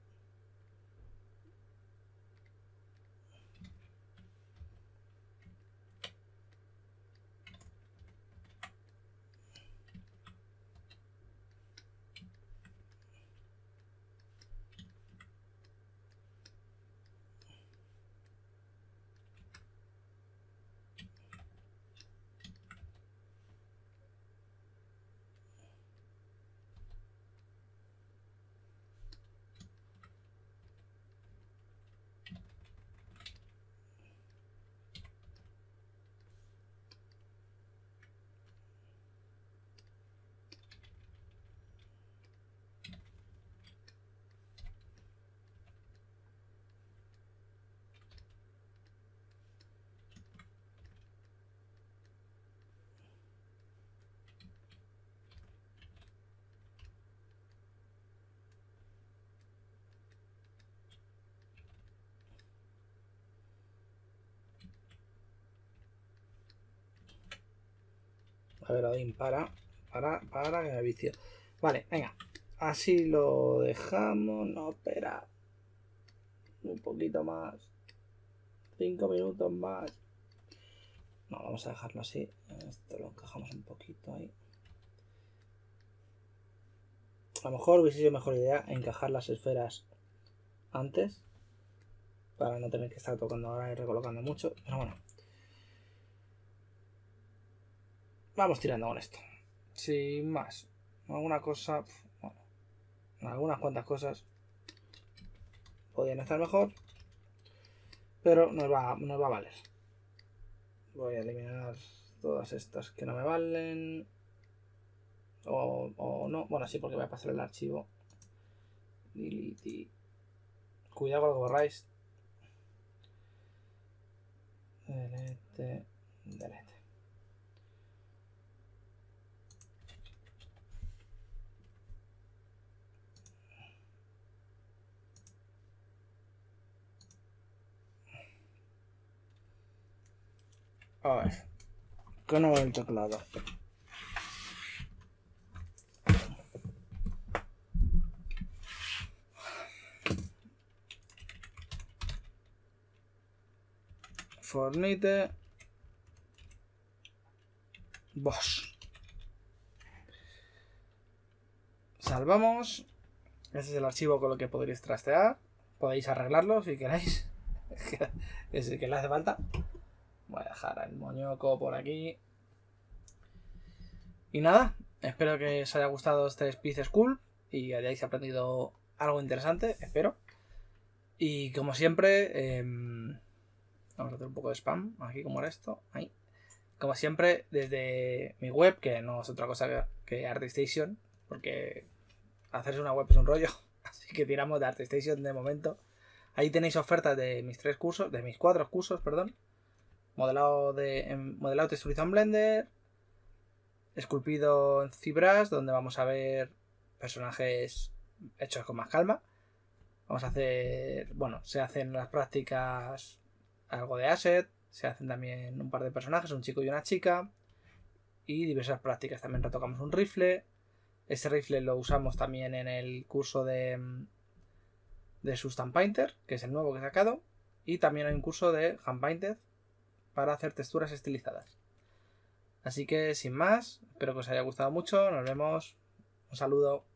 A ver, Odín, para, para, para, que me vicio. Vale, venga. Así lo dejamos. No, espera. Un poquito más. Cinco minutos más. No, vamos a dejarlo así. Esto lo encajamos un poquito ahí. A lo mejor hubiese sido mejor idea encajar las esferas antes, para no tener que estar tocando ahora y recolocando mucho, pero bueno. Vamos tirando con esto. Sin más. Alguna cosa... Bueno, algunas cuantas cosas podrían estar mejor, pero nos va, nos va a valer. Voy a eliminar todas estas que no me valen. O, o no. Bueno, sí, porque voy a pasar el archivo. Delete. Cuidado con lo que borráis. Delete. Delete. A ver. ¿Qué no va el teclado? Fornite. Bosch. Salvamos. Este es el archivo con lo que podréis trastear. Podéis arreglarlo si queréis. Es el que le hace falta. Voy a dejar el moñoco por aquí. Y nada, espero que os haya gustado este Speed School y hayáis aprendido algo interesante, espero. Y como siempre, eh, vamos a hacer un poco de spam, aquí como era esto, ahí. Como siempre, desde mi web, que no es otra cosa que, que ArtStation, porque hacerse una web es un rollo, así que tiramos de ArtStation de momento. Ahí tenéis ofertas de mis tres cursos, de mis cuatro cursos, perdón. Modelado de en, modelado texturizado en Blender, esculpido en ZBrush, donde vamos a ver personajes hechos con más calma. Vamos a hacer, bueno, se hacen las prácticas algo de asset, se hacen también un par de personajes, un chico y una chica, y diversas prácticas. También retocamos un rifle. Ese rifle lo usamos también en el curso de, de Substance Painter, que es el nuevo que he sacado, y también hay un curso de Hand Painted para hacer texturas estilizadas. Así que sin más, espero que os haya gustado mucho. Nos vemos. Un saludo.